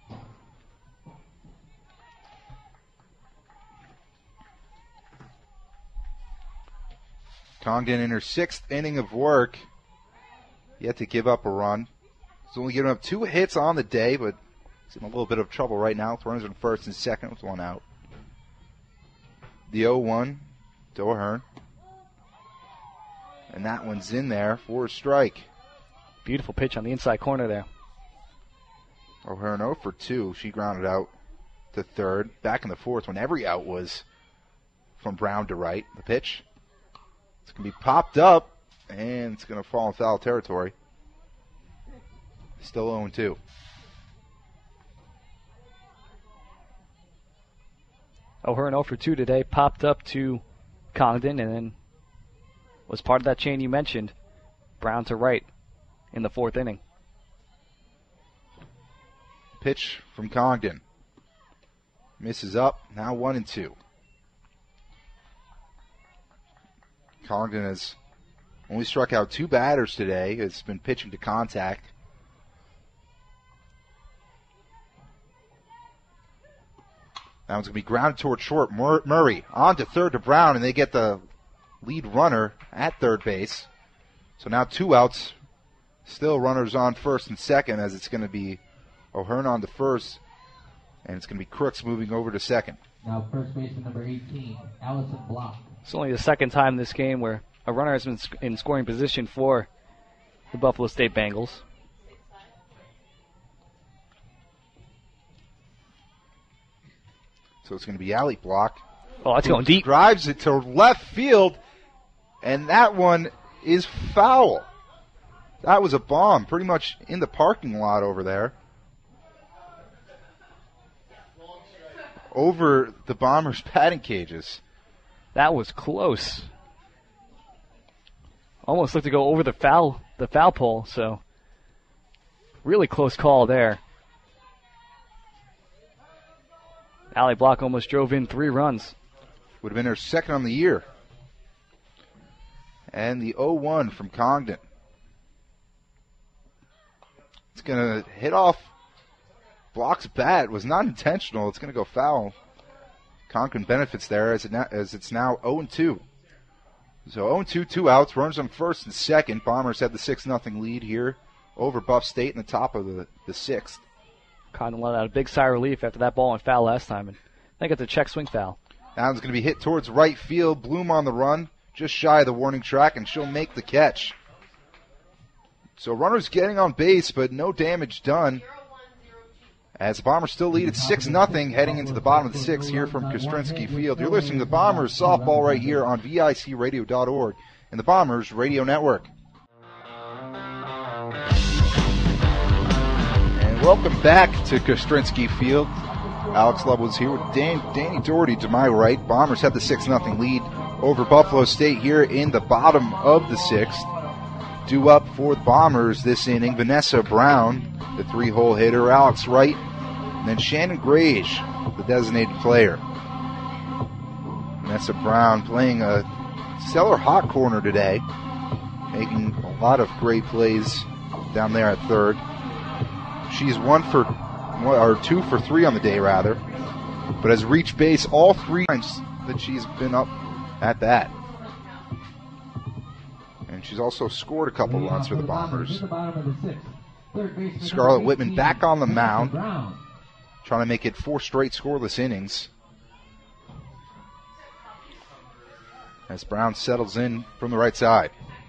[SPEAKER 2] Congdon in her 6th inning of work. Yet to give up a run. He's only given up 2 hits on the day, but he's in a little bit of trouble right now. Runners on first and second with 1 out. The 0-1 to O'Hearn. And that one's in there for a strike.
[SPEAKER 3] Beautiful pitch on the inside corner there.
[SPEAKER 2] O'Hearn 0 for 2. She grounded out to third. Back in the 4th when every out was from Brown to right. The pitch. It's going to be popped up, and it's going to fall in foul territory. Still 0-2.
[SPEAKER 3] O'Hearn 0 for 2 today, popped up to Congdon, and then was part of that chain you mentioned, Brown to right in the 4th inning.
[SPEAKER 2] Pitch from Congdon. Misses up, now 1-2. Congdon has only struck out 2 batters today. Has been pitching to contact. That one's going to be grounded toward short. Murray on to third to Brown, and they get the lead runner at third base. So now 2 outs. Still runners on first and second, as it's going to be O'Hearn on to first, and it's going to be Crooks moving over to second.
[SPEAKER 4] Now first baseman number 18, Allison Block.
[SPEAKER 3] It's only the second time this game where a runner has been in scoring position for the Buffalo State Bengals.
[SPEAKER 2] So it's going to be Allie Block.
[SPEAKER 3] Oh, that's going deep.
[SPEAKER 2] Drives it to left field, and that one is foul. That was a bomb, pretty much in the parking lot over there. Over the Bombers' batting cages.
[SPEAKER 3] That was close. Almost looked to go over the foul pole, so really close call there. Allie Block almost drove in 3 runs.
[SPEAKER 2] Would have been her second on the year. And the 0-1 from Congdon. It's going to hit off Block's bat. It was not intentional. It's going to go foul. Congdon benefits there as it's now 0-2. So 0-2, 2 outs. Runners on first and second. Bombers had the 6-0 lead here over Buff State in the top of the 6th.
[SPEAKER 3] Congdon let out a big sigh of relief after that ball went foul last time. And I think it's a check swing foul.
[SPEAKER 2] Now it's going to be hit towards right field. Bloom on the run, just shy of the warning track, and she'll make the catch. So runners getting on base, but no damage done. As the Bombers still lead at 6-0 heading into the bottom of the 6th here from Kostrinsky Field. You're listening to the Bombers softball right here on VICRadio.org and the Bombers Radio Network. And welcome back to Kostrinsky Field. Alex Lovewood's here with Danny Doherty to my right. Bombers have the 6-0 lead over Buffalo State here in the bottom of the 6th. Due up for the Bombers this inning, Vanessa Brown, the 3-hole hitter, Alex Wright, and then Shannon Grage, the designated player. Vanessa Brown playing a stellar hot corner today, making a lot of great plays down there at third. She's 2 for 3 on the day, rather, but has reached base all 3 times that she's been up at that. And and she's also scored a couple runs for the Bombers.
[SPEAKER 4] In the bottom of the sixth. Third baseman,
[SPEAKER 2] Scarlett
[SPEAKER 4] number
[SPEAKER 2] Whitman
[SPEAKER 4] 15,
[SPEAKER 2] back on the mound,
[SPEAKER 4] Brown.
[SPEAKER 2] trying to make it 4 straight scoreless innings. As Brown settles in from the right side.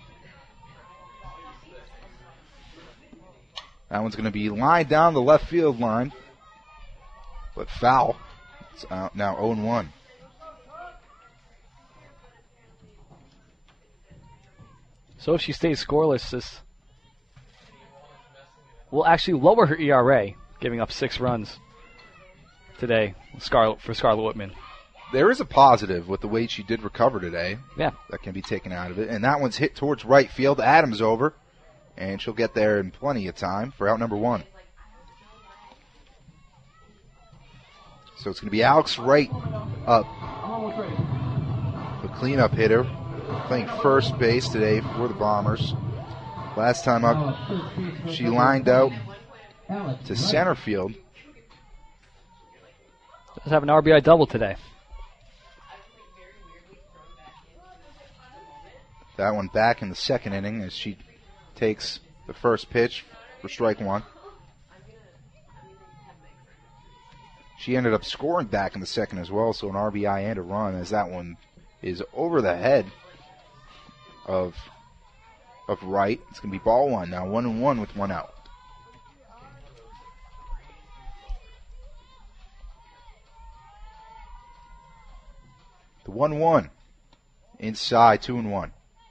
[SPEAKER 2] That one's going to be lined down the left field line, but foul. It's out now 0-1.
[SPEAKER 3] So if she stays scoreless, this will actually lower her ERA, giving up 6 runs today for Scarlett Whitman.
[SPEAKER 2] There is a positive with the way she did recover today.
[SPEAKER 3] Yeah.
[SPEAKER 2] That can be taken out of it. And that one's hit towards right field. Adams over. And she'll get there in plenty of time for out number 1. So it's going to be Alex Wright up. The cleanup hitter. Playing first base today for the Bombers. Last time up, she lined out to center field.
[SPEAKER 3] Does have an RBI double today.
[SPEAKER 2] That one back in the second inning as she takes the first pitch for strike 1. She ended up scoring back in the second as well, so an RBI and a run as that one is over the head of Wright. It's going to be ball 1 now, 1-1 with 1 out. The 1-1 inside, 2-1.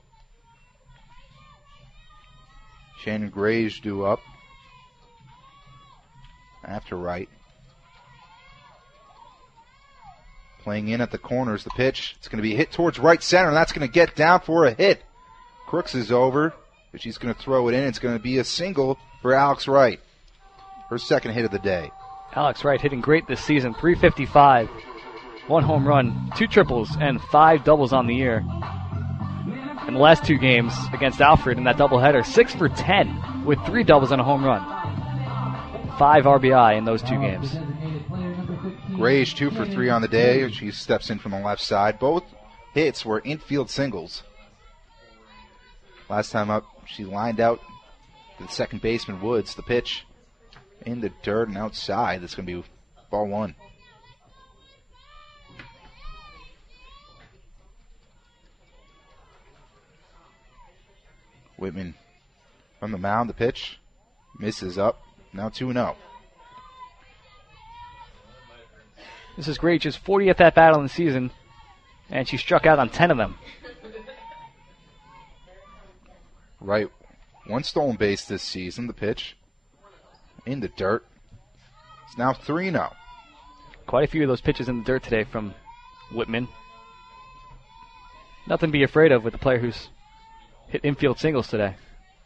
[SPEAKER 2] Shannon Gray's due up after Wright. Playing in at the corners, the pitch. It's going to be hit towards right center, and that's going to get down for a hit. Crooks is over, but she's going to throw it in. It's going to be a single for Alex Wright. Her second hit of the day.
[SPEAKER 3] Alex Wright hitting great this season, 355. 1 home run, 2 triples, and 5 doubles on the year. In the last 2 games against Alfred in that doubleheader, 6 for 10 with 3 doubles and a home run. 5 RBI in those 2 games.
[SPEAKER 2] Gray's 2 for 3 on the day. She steps in from the left side. Both hits were infield singles. Last time up, she lined out to the second baseman, Woods. The pitch in the dirt and outside. That's going to be ball 1. Whitman from the mound. The pitch misses up. Now 2-0.
[SPEAKER 3] This is great. Just 40th at bat in the season, and she struck out on 10 of them.
[SPEAKER 2] Right. 1 stolen base this season. The pitch in the dirt. It's now 3-0.
[SPEAKER 3] Quite a few of those pitches in the dirt today from Whitman. Nothing to be afraid of with a player who's hit infield singles today.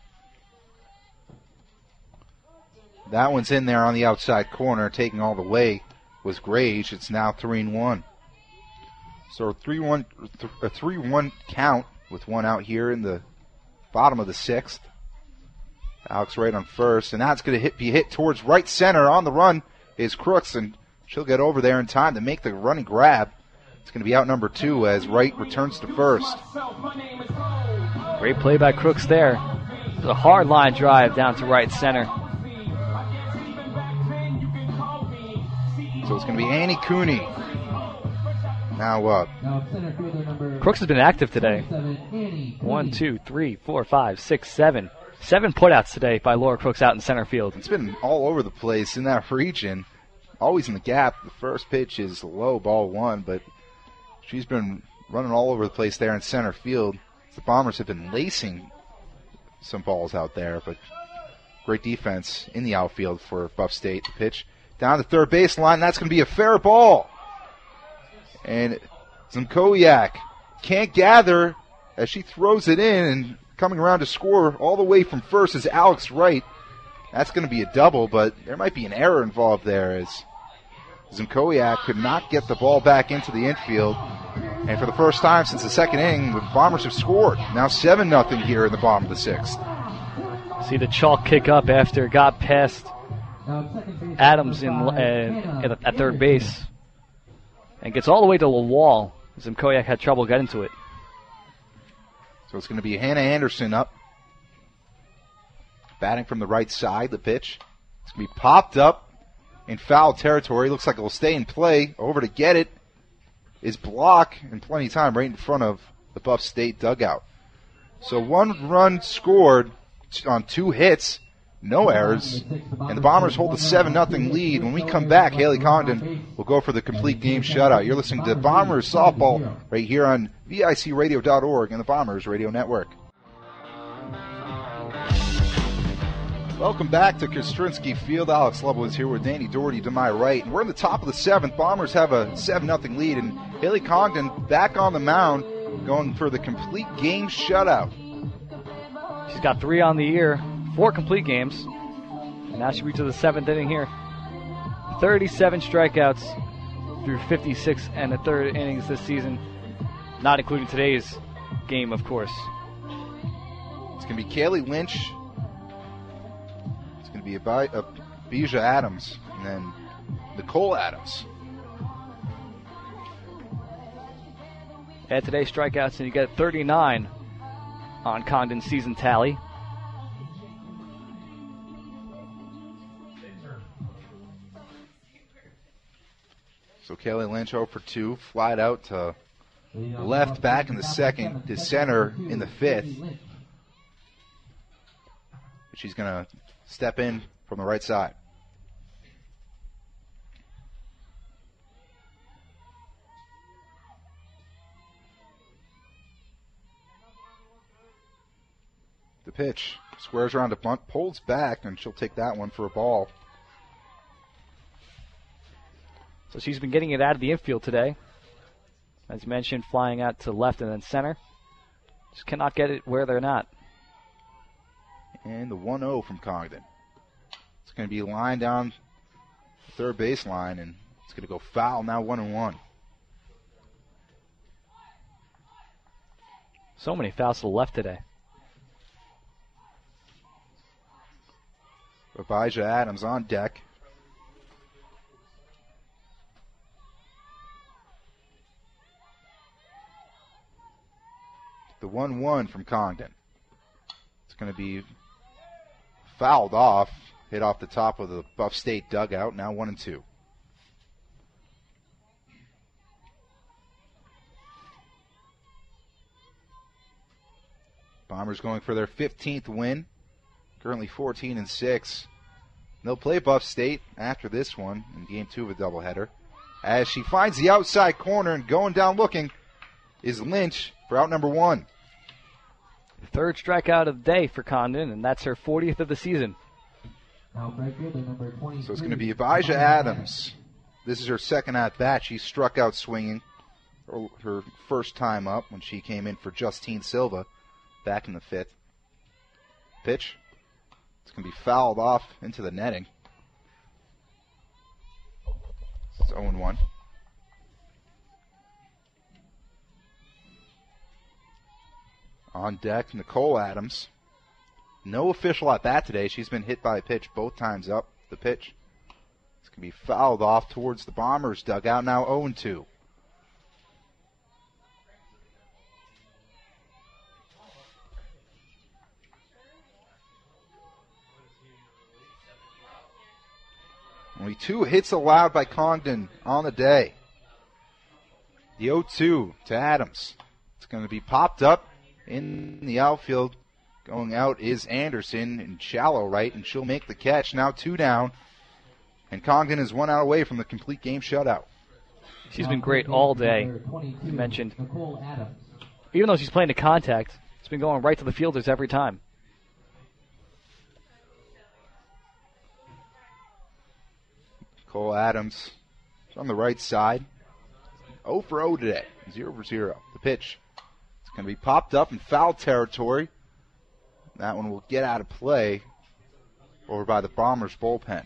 [SPEAKER 2] That one's in there on the outside corner, taking all the way was Grage. It's now 3-1. So a 3-1 count with 1 out here in the bottom of the 6th. Alex Wright on first, and that's going to be hit towards right center. On the run is Crooks, and she'll get over there in time to make the running grab. It's going to be out number 2 as Wright returns to first.
[SPEAKER 3] Great play by Crooks there. It was a hard line drive down to right center.
[SPEAKER 2] So it's going to be Annie Cooney now up.
[SPEAKER 3] Crooks has been active today. 1, 2, 3, 4, 5, 6, 7. 7 putouts today by Laura Crooks out in center field.
[SPEAKER 2] It's been all over the place in that region. Always in the gap. The first pitch is low, ball 1, but she's been running all over the place there in center field. The Bombers have been lacing some balls out there, but great defense in the outfield for Buff State. The pitch down the third baseline. That's going to be a fair ball. And Zimkowiak can't gather as she throws it in, and coming around to score all the way from first is Alex Wright. That's going to be a double, but there might be an error involved there as Zimkowiak could not get the ball back into the infield. And for the first time since the second inning, the Bombers have scored. Now 7-0 here in the bottom of the 6th.
[SPEAKER 3] See the chalk kick up after it got past Adams at third base. And gets all the way to the wall. Zimkowiak had trouble getting to it.
[SPEAKER 2] So it's going to be Hannah Anderson up. Batting from the right side, the pitch. It's going to be popped up in foul territory. Looks like it will stay in play. Over to get it is Block, and plenty of time right in front of the Buff State dugout. So 1 run scored on 2 hits, no errors, and the Bombers hold a 7-0 lead. When we come back, Haley Congdon will go for the complete game shutout. You're listening to Bombers Softball right here on VICRadio.org and the Bombers Radio Network. Welcome back to Kostrinsky Field. Alex Lovowitz here with Danny Doherty to my right. And we're in the top of the 7th. Bombers have a 7-0 lead. And Haley Congdon back on the mound going for the complete game shutout.
[SPEAKER 3] She's got 3 on the year, 4 complete games. And now she reaches the 7th inning here. 37 strikeouts through 56 and a third innings this season. Not including today's game, of course.
[SPEAKER 2] It's going to be Kaylee Lynch. It's going to be Abijah Adams, and then Nicole Adams.
[SPEAKER 3] Add today's strikeouts, and you get 39 on Congdon's season tally.
[SPEAKER 2] So Kaylee Lynch 0 for 2, flied out to left, back in the second, to center in the 5th. She's going to step in from the right side. The pitch squares around to bunt, pulls back, and she'll take that one for a ball.
[SPEAKER 3] So she's been getting it out of the infield today. As mentioned, flying out to left and then center. Just cannot get it where they're not.
[SPEAKER 2] And the 1-0 from Congdon. It's going to be lined down the third baseline, and it's going to go foul now, 1-1.
[SPEAKER 3] So many fouls to the left today.
[SPEAKER 2] Abijah Adams on deck. The 1-1 from Congdon. It's going to be fouled off, hit off the top of the Buff State dugout, now 1-2. Bombers going for their 15th win, currently 14-6. They'll play Buff State after this one in game 2 of a doubleheader. As she finds the outside corner and going down looking is Lynch for out number 1.
[SPEAKER 3] Third strikeout of the day for Congdon, and that's her 40th of the season.
[SPEAKER 2] So it's going to be Abijah Adams. This is her second at-bat. She struck out swinging her first time up when she came in for Justine Silva back in the 5th. Pitch. It's going to be fouled off into the netting. It's 0-1. On deck, Nicole Adams. No official at bat today. She's been hit by a pitch both times up the pitch. It's going to be fouled off towards the Bombers dugout, now 0-2. Only 2 hits allowed by Congdon on the day. The 0-2 to Adams. It's going to be popped up in the outfield. Going out is Anderson in shallow right, and she'll make the catch. Now 2 down. And Congdon is 1 out away from the complete game shutout.
[SPEAKER 3] She's been great all day, you mentioned. Even though she's playing to contact, it's been going right to the fielders every time.
[SPEAKER 2] Nicole Adams on the right side. 0 for 0 today. 0 for 0. The pitch. It's going to be popped up in foul territory. That one will get out of play over by the Bombers bullpen.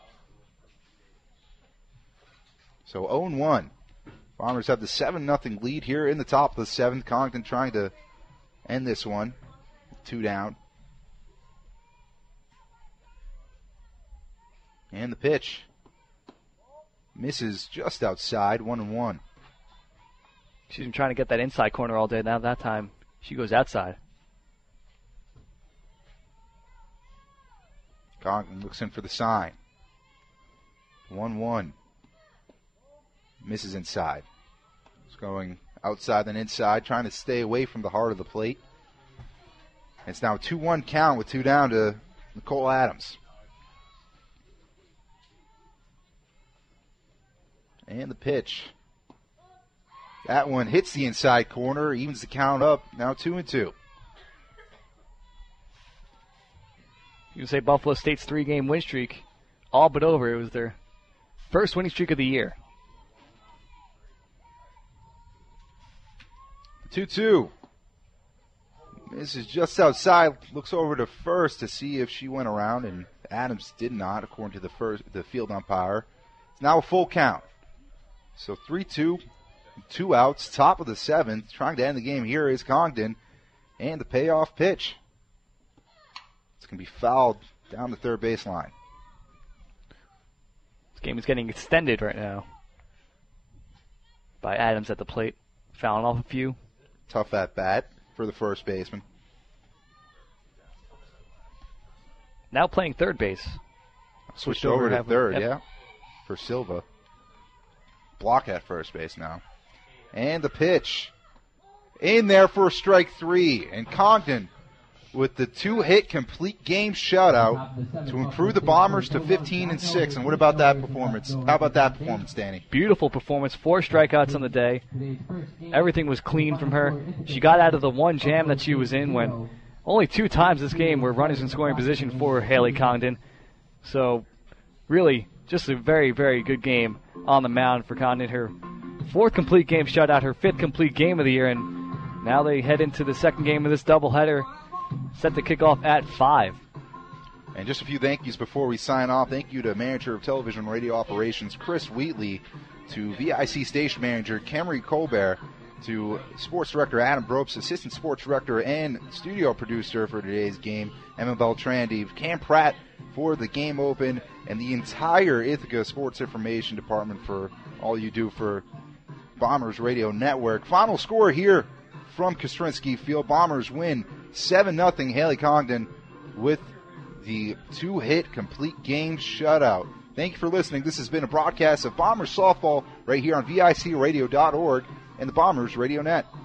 [SPEAKER 2] So 0-1. Bombers have the 7-0 lead here in the top of the 7th. Congdon trying to end this one. 2 down. And the pitch. Misses just outside, 1-1.
[SPEAKER 3] She's been trying to get that inside corner all day. Now that time She goes outside.
[SPEAKER 2] Congdon looks in for the sign. 1-1. Misses inside. It's going outside and inside, trying to stay away from the heart of the plate. It's now a 2-1 count with 2 down to Nicole Adams. And the pitch. That one hits the inside corner, evens the count up, now 2-2.
[SPEAKER 3] You can say Buffalo State's 3-game win streak all but over. It was their first winning streak of the year.
[SPEAKER 2] 2-2. This is just outside. Looks over to first to see if she went around, and Adams did not, according to the field umpire. It's now a full count. So 3-2, 2 outs, top of the 7th. Trying to end the game here is Congdon, and the payoff pitch. It's going to be fouled down the third baseline.
[SPEAKER 3] This game is getting extended right now by Adams at the plate, fouling off a few.
[SPEAKER 2] Tough at bat for the first baseman.
[SPEAKER 3] Now playing third base.
[SPEAKER 2] Switched over to third, yeah, for Silva. Block at first base now. And the pitch. In there for strike 3. And Congdon with the 2-hit complete game shutout to improve the Bombers to 15-6. And what about that performance? How about that performance, Danny?
[SPEAKER 3] Beautiful performance. 4 strikeouts on the day. Everything was clean from her. She got out of the one jam that she was in when only 2 times this game were runners in scoring position for Haley Congdon. So really just a very, very good game on the mound for Congdon. Her 4th complete game shutout, her 5th complete game of the year, and now they head into the second game of this doubleheader, set to kick off at 5.
[SPEAKER 2] And just a few thank yous before we sign off. Thank you to Manager of Television and Radio Operations Chris Wheatley, to VIC Station Manager Camry Colbert, to Sports Director Adam Bropes, Assistant Sports Director and Studio Producer for today's game, Emma Beltrandi, Cam Pratt for the game open, and the entire Ithaca Sports Information Department for all you do for Bombers Radio Network. Final score here from Kostrinsky Field. Bombers win 7-0 Haley Congdon with the 2-hit complete game shutout. Thank you for listening. This has been a broadcast of Bombers Softball right here on VICradio.org and the Bombers Radio Net.